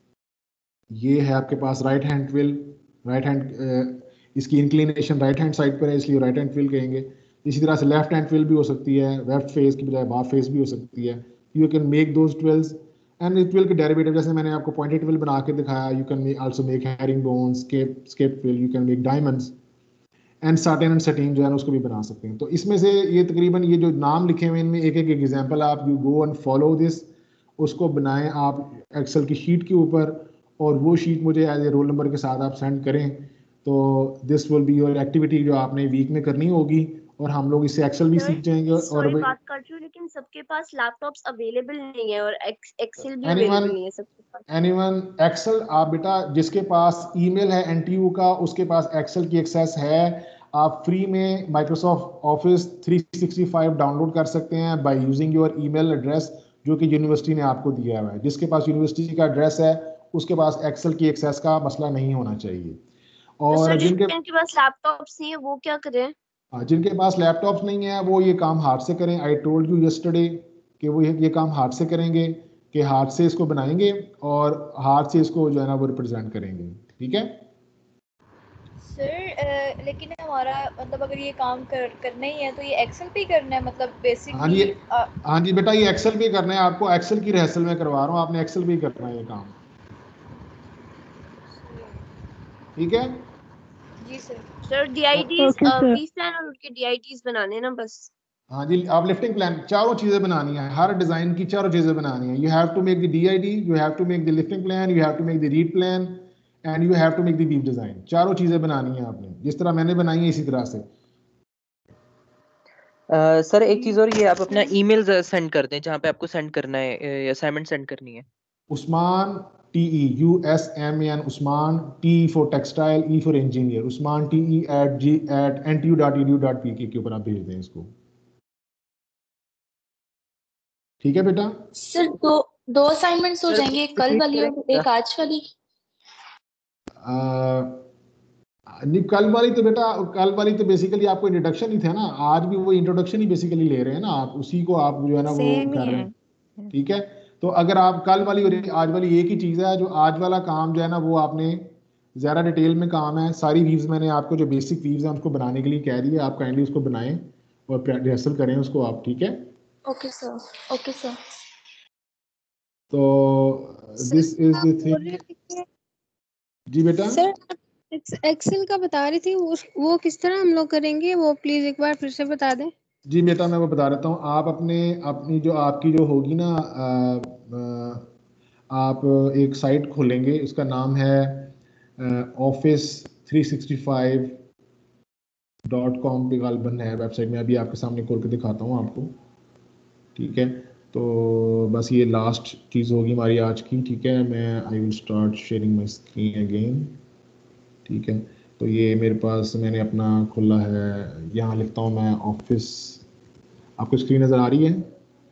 ये है आपके पास right hand twill. Right hand इसकी इंक्लिनेशन राइट हैंड साइड पर है, इसलिए राइट हैंड ट्विल कहेंगे। इसी तरह से लेफ्ट हैंड ट्विल भी हो सकती है, लेफ्ट फेस की बजाय बाफ फेस भी हो सकती है। You can make those twills and twill के डेरिवेटिव जैसे मैंने आपको पॉइंटेड ट्विल बना के दिखाया। You can also make herringbone, skip twill, you can make diamonds and satin and sateen जो है उसको भी बना सकते हैं। तो इसमें से ये तकरीबन ये जो नाम लिखे हुए इनमें एक एक एग्जाम्पल आप you go and follow this, उसको बनाएं आप एक्सेल की शीट के ऊपर और वो शीट मुझे एज ए रोल नंबर के साथ आप सेंड करें। तो this will be your activity जो आपने वीक में करनी होगी, और हम लोग इससे एक्सेल भी सर सीख जाएंगे। और सॉरी बात कर रही हूँ, लेकिन सबके पास लैपटॉप्स अवेलेबल नहीं है और एक्सेल भी एनीवन अवेलेबल नहीं है सबके पास। एनीवन एक्सेल, आप बेटा जिसके पास ईमेल है एनटीयू का, उसके पास एक्सेल की एक्सेस है। आप फ्री में माइक्रोसॉफ्ट ऑफिस 365 डाउनलोड कर सकते हैं by using your email address जो कि यूनिवर्सिटी ने आपको दिया हुआ है। जिसके पास यूनिवर्सिटी का एड्रेस है उसके पास एक्सेल की एक्सेस का मसला नहीं होना चाहिए। तो और सर जिनके जिनके पास लैपटॉप्स नहीं है वो क्या करें? जिनके पास लैपटॉप्स नहीं है वो ये काम हाथ से करें। आई टोल्ड यू यस्टरडे कि वो ये काम हाथ से करेंगे, कि हाथ से इसको बनाएंगे और हाथ से इसको जो है ना वो रिप्रेजेंट करेंगे। ठीक है सर लेकिन हमारा मतलब अगर ये काम करना ही है तो ये एक्सेल पे ही करना है, मतलब हाँ जी, बेसिकली हाँ जी बेटा, ये एक्सेल पे करना है आपको। एक्सेल की रिहर्सल में करवा रहा हूँ, आपने एक्सेल पे ही करना है ये काम। ठीक है जी सर। सर डीआईटीज वीस प्लान और उनके डीआईटीज बनाने हैं ना बस। हाँ जी, आप लिफ्टिंग प्लान चारों चीजें बनानी है, हर डिजाइन की चारों चीजें बनानी है। You have to make the DID, you have to make the lifting plan, you have to make the reed plan and you have to make the weave design. चारों चीजें बनानी है आपने, जिस तरह मैंने बनाई है इसी तरह से। सर एक चीज और, ये आप अपना ईमेल सेंड कर दें जहाँ पे आपको सेंड करना है, असाइनमेंट सेंड करनी है। Usman TEUSMAN Usman, T for textile, E for engineer, Usman TE@ntu.edu.pk के ऊपर आप भेज दें इसको। ठीक है बेटा? सर दो असाइनमेंट्स हो जाएंगे, एक कल वाली और एक आज वाली। नहीं, कल वाली तो बेटा, कल वाली तो बेसिकली आपको इंट्रोडक्शन ही था ना। आज भी वो इंट्रोडक्शन ही बेसिकली ले रहे हैं ना आप, उसी को आप जो है ना वो कर रहे हैं। ठीक है, तो अगर आप कल वाली और आज वाली एक ही चीज़ है। जो आज वाला काम जो है ना वो आपने ज़्यादा डिटेल में काम है। सारी वीव्स मैंने आपको जो बेसिक वीव्स हैं उसको बनाने के लिए कह दी है, आप काइंडली उसको बनाएं और रिहर्सल करें उसको आप। ठीक है, ओके सर, ओके सर। तो दिस इज द थिंग। जी बेटा? सर एक्सेल का बता रही थी, वो किस तरह हम लोग करेंगे, वो प्लीज एक बार फिर से बता दें। जी बेटा, मैं वो बता देता हूँ। आप अपनी जो आपकी जो होगी ना, आप एक साइट खोलेंगे, उसका नाम है office365.com पे गालबन है वेबसाइट में। अभी आपके सामने खोल के दिखाता हूँ आपको। ठीक है, तो बस ये लास्ट चीज़ होगी हमारी आज की। ठीक है, मैं I will start sharing my screen again. ठीक है, तो ये मेरे पास मैंने अपना खोला है, यहाँ लिखता हूँ मैं ऑफिस। आपको स्क्रीन नज़र आ रही है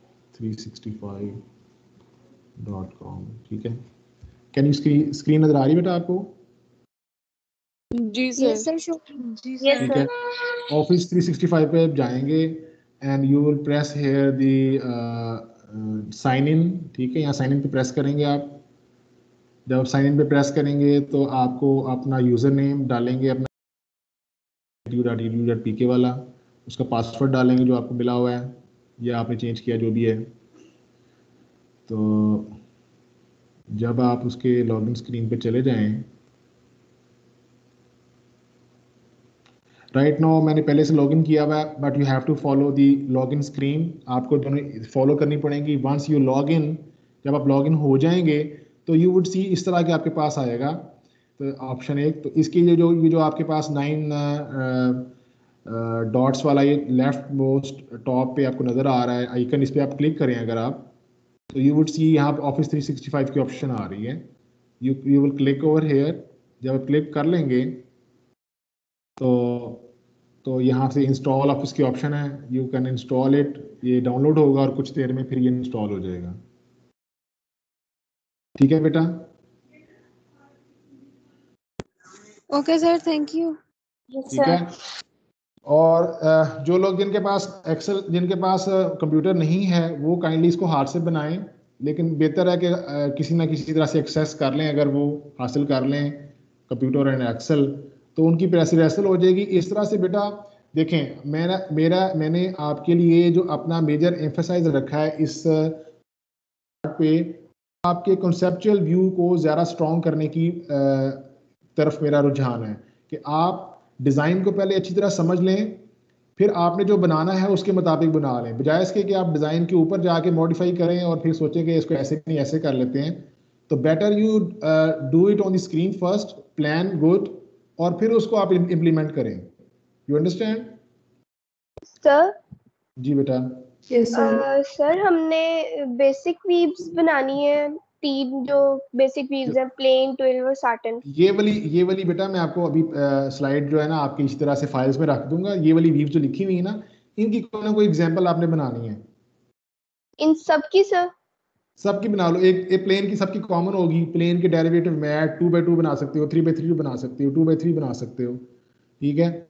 365.com। ठीक है, कैन यू स्क्रीन नज़र आ रही है बेटा आपको? जी यस सर। सर, जी यस ठीक सर। है, ऑफिस 365 पे आप जाएंगे and you will press here the sign in. ठीक है, यहाँ साइन इन पे प्रेस करेंगे आप। जब साइन इन पे प्रेस करेंगे तो आपको अपना यूज़र नेम डालेंगे, अपना edu.pk वाला, उसका पासवर्ड डालेंगे जो आपको मिला हुआ है या आपने चेंज किया जो भी है। तो जब आप उसके लॉगिन स्क्रीन पे चले जाएं, राइट नाउ मैंने पहले से लॉगिन किया हुआ है, but you have to follow the login screen. आपको दोनों फॉलो करनी पड़ेंगी। वंस यू लॉग इन, जब आप लॉगिन हो जाएंगे तो यू वुड सी इस तरह के आपके पास आएगा। तो ऑप्शन एक, तो इसके लिए ये जो आपके पास 9 डॉट्स वाला ये लेफ्ट मोस्ट टॉप पे आपको नज़र आ रहा है आइकन, इस पर आप क्लिक करें अगर आप, तो यू वुड सी यहाँ पर ऑफिस 365 की ऑप्शन आ रही है। You will click over here. जब आप क्लिक कर लेंगे तो यहाँ से इंस्टॉल ऑफिस की ऑप्शन है, यू कैन इंस्टॉल इट। ये डाउनलोड होगा और कुछ देर में फिर ये इंस्टॉल हो जाएगा। ठीक है बेटा? Okay sir, thank you. ठीक है, और जो लोग जिनके पास एक्सेल, जिनके पास कंप्यूटर नहीं है वो काइंडली इसको हाथ से बनाएं, लेकिन बेहतर है कि किसी ना किसी तरह से एक्सेस कर लें। अगर वो हासिल कर लें कंप्यूटर एंड एक्सेल तो उनकी रिहर्सल हो जाएगी। इस तरह से बेटा देखें, मैंने आपके लिए जो अपना मेजर एम्फेसाइज रखा है इस पे, आपके कॉन्सेप्चुअल व्यू को ज़्यादा स्ट्रॉन्ग करने की तरफ मेरा रुझान है कि आप डिज़ाइन को पहले अच्छी तरह समझ लें, फिर आपने जो बनाना है उसके मुताबिक बना लें, बजाय इसके कि आप डिज़ाइन के ऊपर जाके मॉडिफाई करें और फिर सोचें कि इसको ऐसे नहीं ऐसे कर लेते हैं। तो better you do it on the screen first, plan good, और फिर उसको आप इम्प्लीमेंट करें। You understand? सर जी बेटा। Yes sir. सर हमने बेसिक वीव्स बनानी है, 3 जो बेसिक वीव्स हैं, प्लेन, 12 और साटन। ये वाली बेटा मैं आपको अभी स्लाइड जो है ना आपकी इसी तरह से फाइल्स में रख दूंगा। ये वाली वीव जो लिखी हुई है ना, इनकी कोई ना कोई एग्जांपल आपने बनानी है। इन सब की सर? सबकी बना लो। एक प्लेन की सबकी कॉमन होगी। प्लेन के डेरिवेटिव में 2x2 बना सकते हो, 3x3 बना सकते हो, 2x3 बना सकते हो। ठीक है,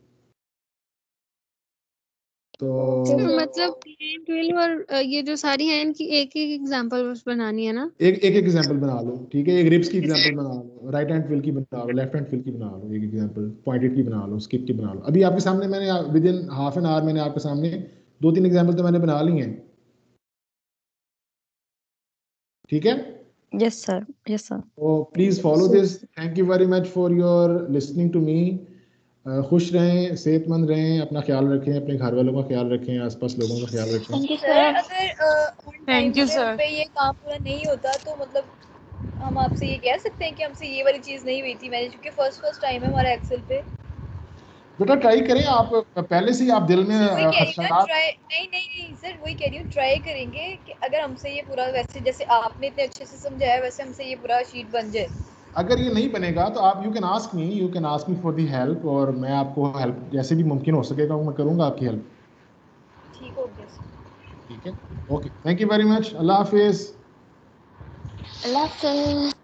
तो मतलब 12 और ये जो सारी हैं इनकी एक एक एग्जांपल बस बनानी है ना? एक एग्जांपल बना लो। ठीक है, एक रिब्स की एग्जांपल बना लो, राइट हैंड फिल की बना लो, लेफ्ट हैंड फिल की बना लो, एक एग्जांपल पॉइंटेड की बना लो, स्किप की बना लो। अभी आपके सामने मैंने within half an hour मैंने आपके सामने 2-3 एग्जांपल तो मैंने बना ली हैं। ठीक है, यस सर, यस सर। तो please follow this. Thank you very much for your listening to me. खुश रहें, सेहतमंद रहें, अपना ख्याल रखें, अपने घर वालों का ख्याल रखें, आसपास लोगों का ख्याल रखें। Thank you sir sir. अगर ऑन टाइम थैंक यू पे हम सर। पे ये काम पूरा नहीं होता तो मतलब हम आपसे ये कह सकते हैं कि हमसे ये वाली चीज नहीं हुई थी मैंने, क्योंकि फर्स्ट टाइम है हमारा एक्सेल पे। बेटा ट्राई करें आप, पहले से ही आप दिल में सर वही कह रही हूँ ना, खदशात। ट्राई नहीं सर, वही कह रही हूँ ट्राई करेंगे कि अगर हमसे ये पूरा वैसे जैसे आपने इतने अच्छे से समझाया वैसे हमसे ये पूरा शीट बन जाए। अगर ये नहीं बनेगा तो आप you can ask me for the help, और मैं आपको हेल्प जैसे भी मुमकिन हो सकेगा मैं करूंगा आपकी हेल्प। ठीक हो गया सर। ठीक है, okay, thank you very much. अल्लाह हाफिज। अल्लाह हाफ़िज़।